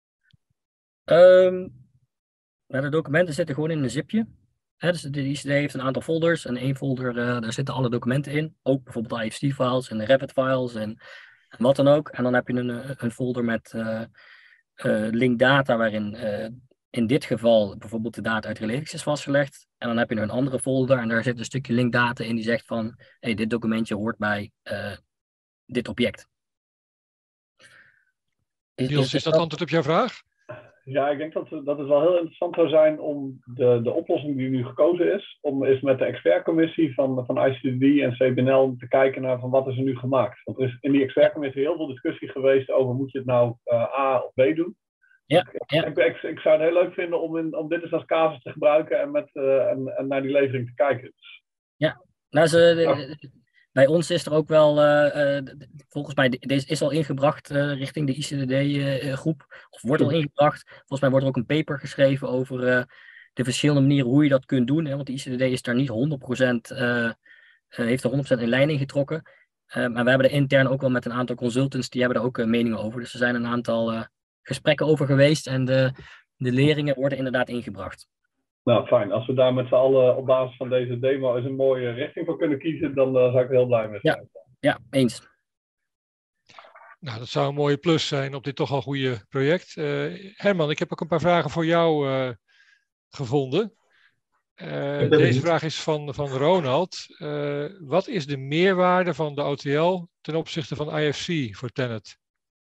Um, nou, de documenten zitten gewoon in een zipje. He, dus de I C D D heeft een aantal folders en één folder, uh, daar zitten alle documenten in. Ook bijvoorbeeld I F C-files en de Revit-files en, en wat dan ook. En dan heb je een, een folder met uh, uh, linkdata waarin uh, in dit geval bijvoorbeeld de data uit Relatrix is vastgelegd. En dan heb je nog een andere folder en daar zit een stukje linkdata in die zegt van, hey, dit documentje hoort bij uh, dit object. Is, Niels, is, is dat, dat antwoord op jouw vraag? Ja, ik denk dat, dat het wel heel interessant zou zijn om de, de oplossing die nu gekozen is, om eens met de expertcommissie van, van I C T D en C B N L te kijken naar van wat is er nu gemaakt. Want er is in die expertcommissie heel veel discussie geweest over moet je het nou uh, A of B doen. Ja, ja. Ik, ik, ik zou het heel leuk vinden om, in, om dit eens als casus te gebruiken en, met, uh, en, en naar die levering te kijken. Ja, nou, ze, de, bij ons is er ook wel, uh, uh, volgens mij, deze is al ingebracht uh, richting de I C T D-groep, uh, of wordt al ingebracht. Volgens mij wordt er ook een paper geschreven over uh, de verschillende manieren hoe je dat kunt doen. Hè, want de I C T D is daar niet honderd procent, uh, uh, heeft er honderd procent in lijn in getrokken. Uh, maar we hebben er intern ook wel met een aantal consultants, die hebben er ook uh, meningen over. Dus er zijn een aantal uh, gesprekken over geweest en de, de leringen worden inderdaad ingebracht. Nou, fijn. Als we daar met z'n allen op basis van deze demo eens een mooie richting voor kunnen kiezen, dan uh, zou ik er heel blij mee zijn. Ja, ja, eens. Nou, dat zou een mooie plus zijn op dit toch al goede project. Uh, Herman, ik heb ook een paar vragen voor jou uh, gevonden. Uh, deze vraag is van, van Ronald. Uh, wat is de meerwaarde van de O T L ten opzichte van I F C voor Tenet?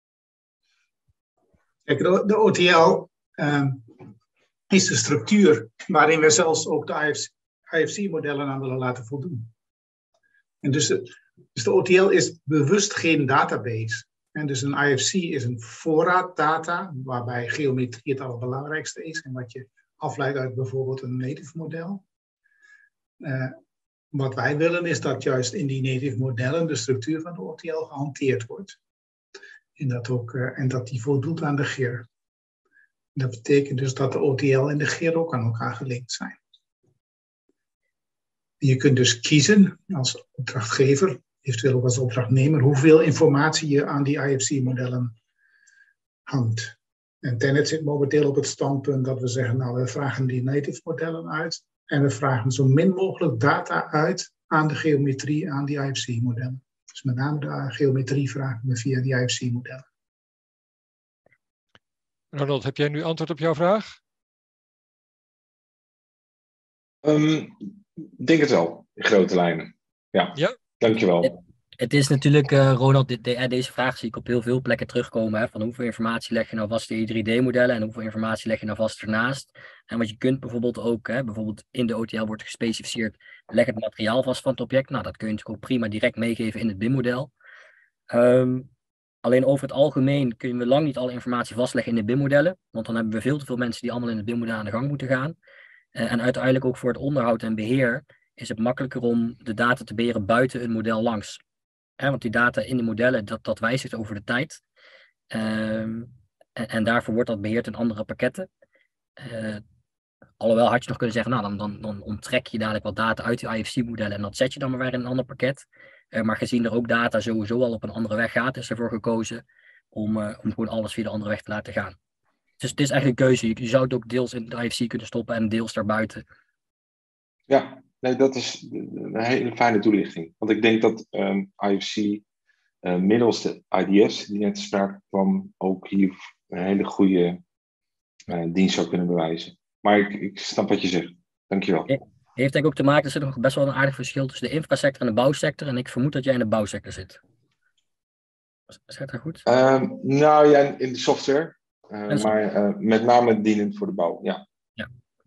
Kijk, de, de O T L uh, is de structuur waarin we zelfs ook de I F C-modellen aan willen laten voldoen. En dus de, dus de O T L is bewust geen database. En dus een I F C is een voorraad data, waarbij geometrie het allerbelangrijkste is en wat je afleidt uit bijvoorbeeld een native model. Uh, wat wij willen is dat juist in die native modellen de structuur van de O T L gehanteerd wordt. En dat, ook, uh, en dat die voldoet aan de G I R. Dat betekent dus dat de O T L en de G I R ook aan elkaar gelinkt zijn. Je kunt dus kiezen als opdrachtgever, eventueel ook als opdrachtnemer, hoeveel informatie je aan die I F C-modellen hangt. En Tenet zit momenteel op het standpunt dat we zeggen, nou, we vragen die native modellen uit en we vragen zo min mogelijk data uit aan de geometrie, aan die I F C-modellen. Dus met name de geometrie vragen we via die I F C-modellen. Ronald, heb jij nu antwoord op jouw vraag? Um, ik denk het wel, in grote lijnen. Ja, ja? Dankjewel. Het, het is natuurlijk, uh, Ronald, de, de, deze vraag zie ik op heel veel plekken terugkomen. Hè, van hoeveel informatie leg je nou vast in je drie D-modellen en hoeveel informatie leg je nou vast ernaast. En wat je kunt bijvoorbeeld ook, hè, bijvoorbeeld in de O T L wordt gespecificeerd, leg het materiaal vast van het object. Nou, dat kun je natuurlijk ook prima direct meegeven in het B I M-model. Um, Alleen over het algemeen kunnen we lang niet alle informatie vastleggen in de B I M-modellen. Want dan hebben we veel te veel mensen die allemaal in het B I M-model aan de gang moeten gaan. Uh, en uiteindelijk ook voor het onderhoud en beheer is het makkelijker om de data te beheren buiten een model langs. He, want die data in de modellen, dat, dat wijzigt over de tijd. Um, en, en daarvoor wordt dat beheerd in andere pakketten. Uh, alhoewel had je nog kunnen zeggen, nou dan, dan, dan onttrek je dadelijk wat data uit die I F C-modellen en dat zet je dan maar weer in een ander pakket. Uh, maar gezien er ook data sowieso al op een andere weg gaat, is ervoor gekozen om, uh, om gewoon alles via de andere weg te laten gaan. Dus het is eigenlijk een keuze. Je, je zou het ook deels in de I F C kunnen stoppen en deels daarbuiten. Ja, nee, dat is een hele fijne toelichting. Want ik denk dat um, I F C uh, middels de I D S die net sprake kwam ook hier een hele goede uh, dienst zou kunnen bewijzen. Maar ik, ik snap wat je zegt. Dankjewel. Het heeft denk ik ook te maken, er zit nog best wel een aardig verschil tussen de infrasector en de bouwsector. En ik vermoed dat jij in de bouwsector zit. Is dat goed? Um, nou ja, in de software. Uh, maar uh, met name dienend voor de bouw, ja. ja.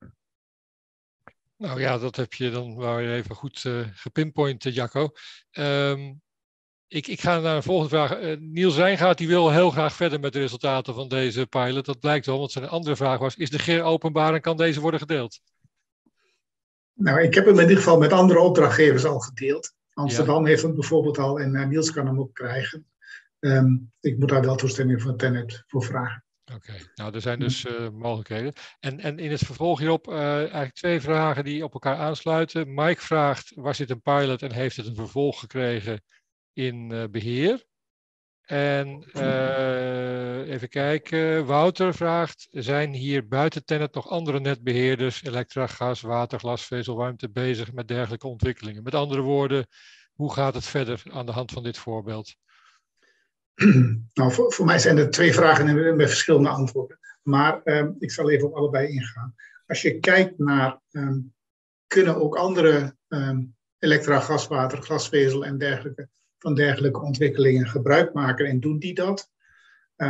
Nou ja, dat heb je dan wel even goed uh, gepinpoint, uh, Jacco. Um, ik, ik ga naar de volgende vraag. Uh, Niels Rijngaard die wil heel graag verder met de resultaten van deze pilot. Dat blijkt wel, want zijn andere vraag was, is de G I R openbaar en kan deze worden gedeeld? Nou, ik heb hem in ieder geval met andere opdrachtgevers al gedeeld. Amsterdam ja. heeft hem bijvoorbeeld al en uh, Niels kan hem ook krijgen. Um, ik moet daar wel toestemming van Tenet voor vragen. Oké, okay. Nou er zijn dus uh, mogelijkheden. En, en in het vervolg hierop uh, eigenlijk twee vragen die op elkaar aansluiten. Mike vraagt, was dit een pilot en heeft het een vervolg gekregen in uh, beheer? En uh, even kijken, Wouter vraagt, zijn hier buiten Tenet nog andere netbeheerders, elektra, gas, water, glasvezel, warmte bezig met dergelijke ontwikkelingen? Met andere woorden, hoe gaat het verder aan de hand van dit voorbeeld? Nou, voor, voor mij zijn er twee vragen met verschillende antwoorden. Maar um, ik zal even op allebei ingaan. Als je kijkt naar, um, kunnen ook andere um, elektra, gas, water, glasvezel en dergelijke, van dergelijke ontwikkelingen gebruik maken en doen die dat? Um,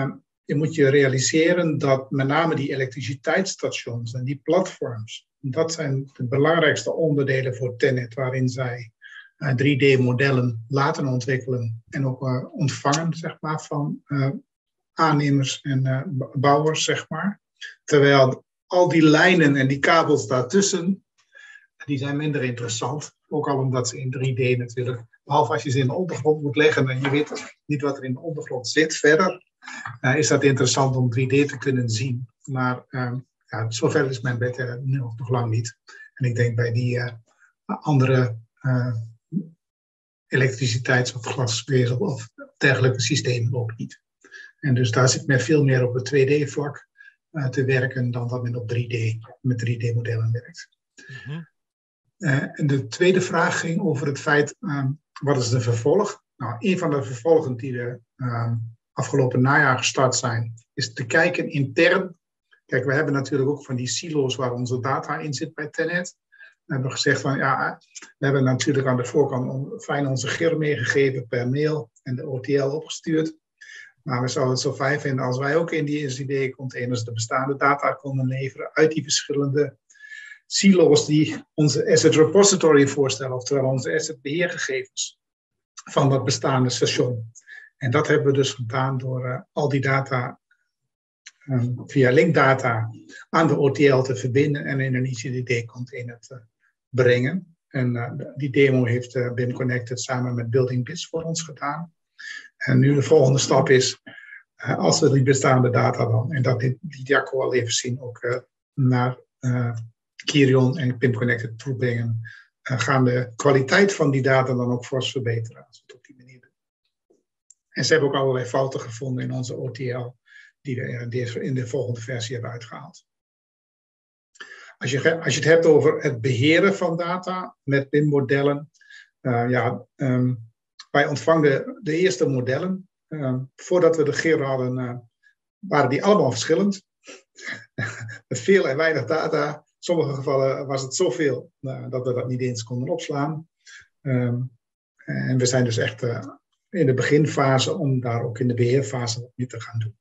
je moet je realiseren dat met name die elektriciteitsstations en die platforms, dat zijn de belangrijkste onderdelen voor TenneT, waarin zij uh, drie D-modellen laten ontwikkelen en ook uh, ontvangen, zeg maar, van uh, aannemers en uh, bouwers, zeg maar. Terwijl al die lijnen en die kabels daartussen, die zijn minder interessant. Ook al omdat ze in drie D natuurlijk, behalve als je ze in de ondergrond moet leggen en je weet niet wat er in de ondergrond zit verder, uh, is dat interessant om drie D te kunnen zien. Maar uh, ja, zover is mijn bed uh, nog, nog lang niet. En ik denk bij die uh, andere uh, elektriciteits- of glasvezel of dergelijke systemen ook niet. En dus daar zit men veel meer op het twee D-vlak uh, te werken dan dat men op drie D, met drie D-modellen werkt. Mm-hmm. Uh, en de tweede vraag ging over het feit, uh, wat is de vervolg? Nou, een van de vervolgen die we uh, afgelopen najaar gestart zijn, is te kijken intern. Kijk, we hebben natuurlijk ook van die silo's waar onze data in zit bij TenneT. We hebben gezegd van, ja, we hebben natuurlijk aan de voorkant fijn onze G I R meegegeven per mail en de O T L opgestuurd. Maar we zouden het zo fijn vinden als wij ook in die S I D-containers de bestaande data konden leveren uit die verschillende silo's die onze asset repository voorstellen, oftewel onze asset beheergegevens van dat bestaande station. En dat hebben we dus gedaan door uh, al die data um, via linkdata aan de O T L te verbinden en in een I C D D-container te brengen. En uh, die demo heeft uh, B I M Connected samen met Building Bits voor ons gedaan. En nu de volgende stap is, uh, als we die bestaande data dan, en dat die, die Jacco al even zien, ook uh, naar uh, Kirion en B I M Connected toebrengen, uh, gaan de kwaliteit van die data dan ook fors verbeteren, als we het op die manier doen. En ze hebben ook allerlei fouten gevonden in onze O T L, die we in de volgende versie hebben uitgehaald. Als je, als je het hebt over het beheren van data met B I M-modellen, uh, ja, um, wij ontvangden de eerste modellen. Uh, voordat we de G I R hadden, uh, waren die allemaal verschillend. Met veel en weinig data. In sommige gevallen was het zoveel uh, dat we dat niet eens konden opslaan. Um, en we zijn dus echt uh, in de beginfase om daar ook in de beheerfase wat mee te gaan doen.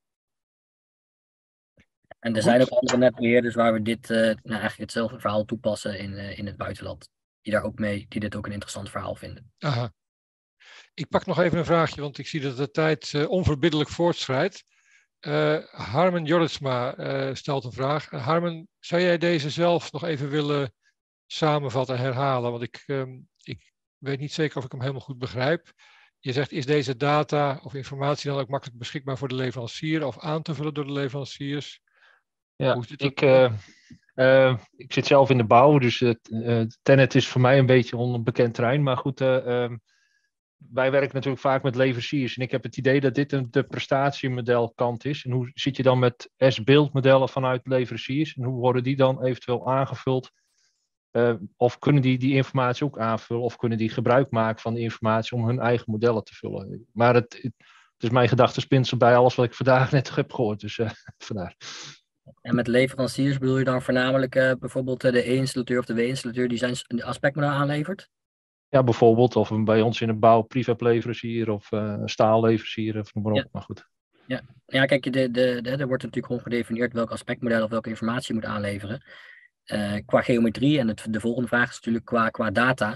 En er zijn ook andere netbeheerders waar we dit uh, nou, eigenlijk hetzelfde verhaal toepassen in, uh, in het buitenland. Die daar ook mee, die dit ook een interessant verhaal vinden. Aha. Ik pak nog even een vraagje, want ik zie dat de tijd uh, onverbiddelijk voortschrijdt. Uh, Harmen Jorritsma uh, stelt een vraag. Uh, Harmen, zou jij deze zelf nog even willen samenvatten en herhalen? Want ik, um, ik weet niet zeker of ik hem helemaal goed begrijp. Je zegt, is deze data of informatie dan ook makkelijk beschikbaar voor de leverancier of aan te vullen door de leveranciers? Ja, ik, uh, uh, ik zit zelf in de bouw, dus uh, uh, TenneT is voor mij een beetje onbekend terrein. Maar goed, uh, uh, wij werken natuurlijk vaak met leveranciers. En ik heb het idee dat dit een de prestatiemodelkant is. En hoe zit je dan met as-build modellen vanuit leveranciers? En hoe worden die dan eventueel aangevuld? Uh, of kunnen die die informatie ook aanvullen? Of kunnen die gebruik maken van die informatie om hun eigen modellen te vullen? Maar het, het is mijn gedachtenspinsel bij alles wat ik vandaag net heb gehoord. Dus uh, vandaar. En met leveranciers bedoel je dan voornamelijk uh, bijvoorbeeld uh, de E-installateur of de W-installateur die zijn aspectmodel aanlevert? Ja, bijvoorbeeld. Of bij ons in de bouw prefab-leverancier of uh, staalleverancier of noem maar op. Ja. Maar goed. Ja, ja kijk, de, de, de, er wordt natuurlijk gewoon gedefinieerd welk aspectmodel of welke informatie je moet aanleveren. Uh, qua geometrie en het, de volgende vraag is natuurlijk qua, qua data.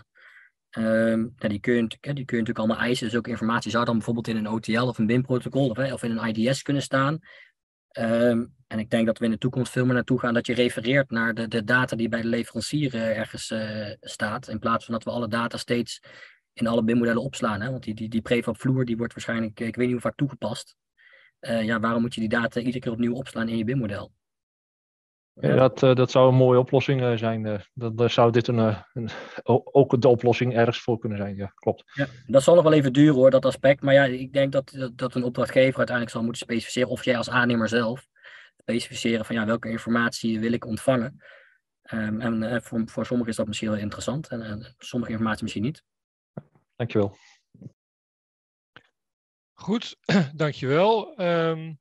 Um, ja, die, kun je, die kun je natuurlijk allemaal eisen. Dus ook informatie zou dan bijvoorbeeld in een O T L of een B I M-protocol of, of in een I D S kunnen staan. Um, en ik denk dat we in de toekomst veel meer naartoe gaan dat je refereert naar de, de data die bij de leverancier uh, ergens uh, staat. In plaats van dat we alle data steeds in alle B I M-modellen opslaan. Hè? Want die, die, die prefab vloer die wordt waarschijnlijk, ik weet niet hoe vaak toegepast. Uh, ja, waarom moet je die data iedere keer opnieuw opslaan in je B I M-model? Ja, dat, uh, dat zou een mooie oplossing uh, zijn. Uh, dan uh, zou dit een, uh, een, ook de oplossing ergens voor kunnen zijn. Ja, klopt. Ja, dat zal nog wel even duren hoor, dat aspect. Maar ja, ik denk dat, dat, dat een opdrachtgever uiteindelijk zal moeten specificeren, of jij als aannemer zelf, specificeren van ja, welke informatie wil ik ontvangen. Um, en uh, voor, voor sommigen is dat misschien wel interessant en uh, sommige informatie misschien niet. Dankjewel. Goed, dankjewel. Um,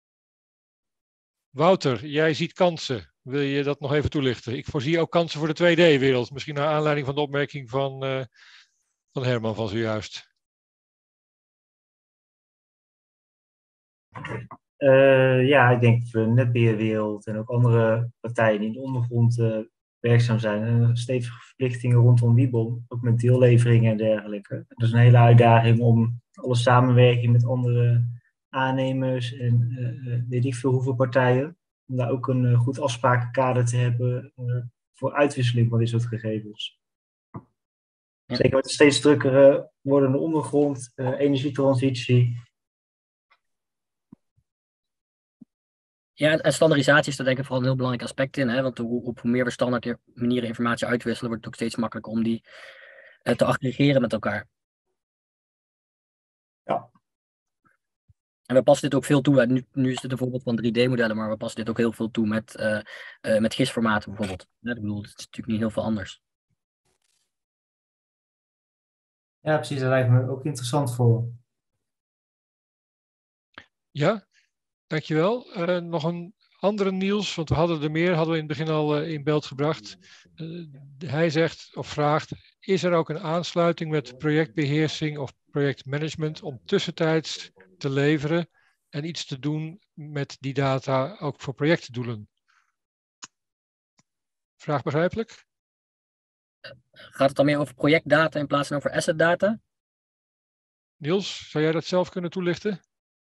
Wouter, jij ziet kansen. Wil je dat nog even toelichten? Ik voorzie ook kansen voor de twee D-wereld. Misschien naar aanleiding van de opmerking van, uh, van Herman van zojuist. Uh, ja, ik denk voor de netbeheerwereld en ook andere partijen die in de ondergrond uh, werkzaam zijn. En stevige verplichtingen rondom Wiebel, ook met deelleveringen en dergelijke. Dat is een hele uitdaging om alle samenwerking met andere aannemers en uh, weet ik veel hoeveel partijen, om daar ook een uh, goed afsprakenkader te hebben uh, voor uitwisseling van dit soort gegevens. Ja. Zeker met de steeds drukkere wordende ondergrond, uh, energietransitie. Ja, en standaardisatie is daar denk ik vooral een heel belangrijk aspect in. Hè? Want hoe, op hoe meer we standaard manieren informatie uitwisselen, wordt het ook steeds makkelijker om die uh, te aggregeren met elkaar. Ja. En we passen dit ook veel toe. Nu, nu is dit een voorbeeld van drie D-modellen, maar we passen dit ook heel veel toe met, uh, uh, met GIS-formaten bijvoorbeeld. Ja, ik bedoel, het is natuurlijk niet heel veel anders. Ja, precies. Dat lijkt me ook interessant voor. Ja, dankjewel. Uh, nog een andere Niels, want we hadden er meer, hadden we in het begin al uh, in beeld gebracht. Uh, hij zegt of vraagt, is er ook een aansluiting met projectbeheersing of projectmanagement om tussentijds te leveren en iets te doen met die data ook voor projectdoelen? Vraag begrijpelijk? Gaat het dan meer over projectdata in plaats van over assetdata? Niels, zou jij dat zelf kunnen toelichten?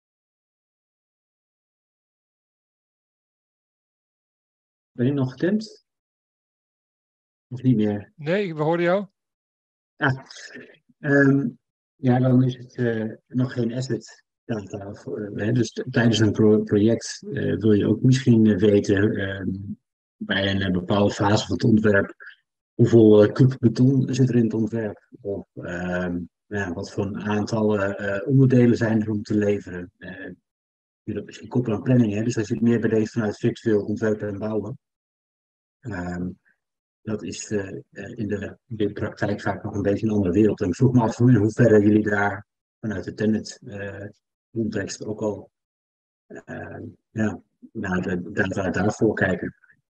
Ben ik nog getemd? Of niet meer? Nee, we hoorden jou. Ah, um, ja, dan is het uh, nog geen asset data. Voor, uh, dus t- tijdens een pro- project uh, wil je ook misschien uh, weten uh, bij een uh, bepaalde fase van het ontwerp hoeveel uh, kub beton zit er in het ontwerp. Of uh, ja, wat voor een aantal uh, onderdelen zijn er om te leveren. Uh, je dat misschien koppelen aan planning, hè? Dus dat zit meer bij deze vanuit virtueel ontwerpen en bouwen. Um, dat is uh, in, de, in de praktijk vaak nog een beetje een andere wereld. En ik vroeg me af in hoeverre jullie daar vanuit de Tenet uh, context ook al uh, ja, naar de data daarvoor kijken.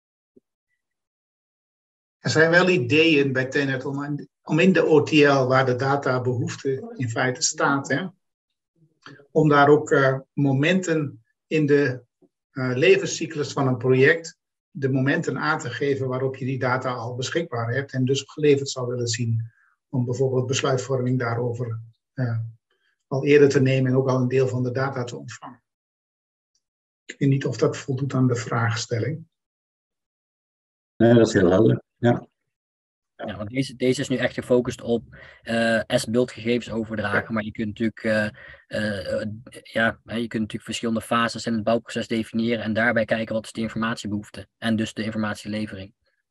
Er zijn wel ideeën bij Tenet om, om in de O T L, waar de databehoefte in feite staat, hè, om daar ook uh, momenten in de uh, levenscyclus van een project, de momenten aan te geven waarop je die data al beschikbaar hebt en dus geleverd zou willen zien, om bijvoorbeeld besluitvorming daarover uh, al eerder te nemen en ook al een deel van de data te ontvangen. Ik weet niet of dat voldoet aan de vraagstelling. Nee, dat is heel helder. Ja. Ja, want deze, deze is nu echt gefocust op uh, as-built gegevens overdragen, maar je kunt natuurlijk, uh, uh, uh, ja, je kunt natuurlijk verschillende fases in het bouwproces definiëren en daarbij kijken wat is de informatiebehoefte en dus de informatielevering.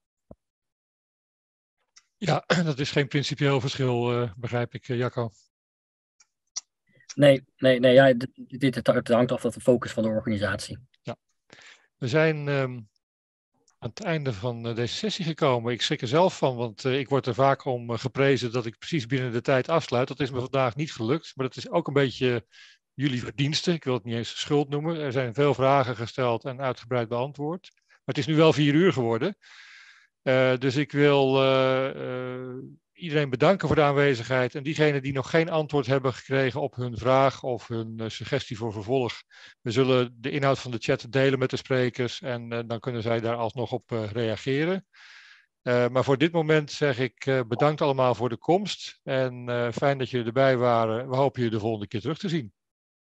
Ja, dat is geen principieel verschil, uh, begrijp ik, uh, Jacco. Nee, nee, nee ja, dit, dit, het hangt af van de focus van de organisatie. Ja, we zijn um, aan het einde van uh, deze sessie gekomen. Ik schrik er zelf van, want uh, ik word er vaak om uh, geprezen dat ik precies binnen de tijd afsluit. Dat is me vandaag niet gelukt, maar dat is ook een beetje jullie verdiensten. Ik wil het niet eens schuld noemen. Er zijn veel vragen gesteld en uitgebreid beantwoord. Maar het is nu wel vier uur geworden. Uh, dus ik wil uh, uh, iedereen bedanken voor de aanwezigheid. En diegenen die nog geen antwoord hebben gekregen op hun vraag of hun uh, suggestie voor vervolg. We zullen de inhoud van de chat delen met de sprekers en uh, dan kunnen zij daar alsnog op uh, reageren. Uh, maar voor dit moment zeg ik uh, bedankt allemaal voor de komst. En uh, fijn dat jullie erbij waren. We hopen jullie de volgende keer terug te zien.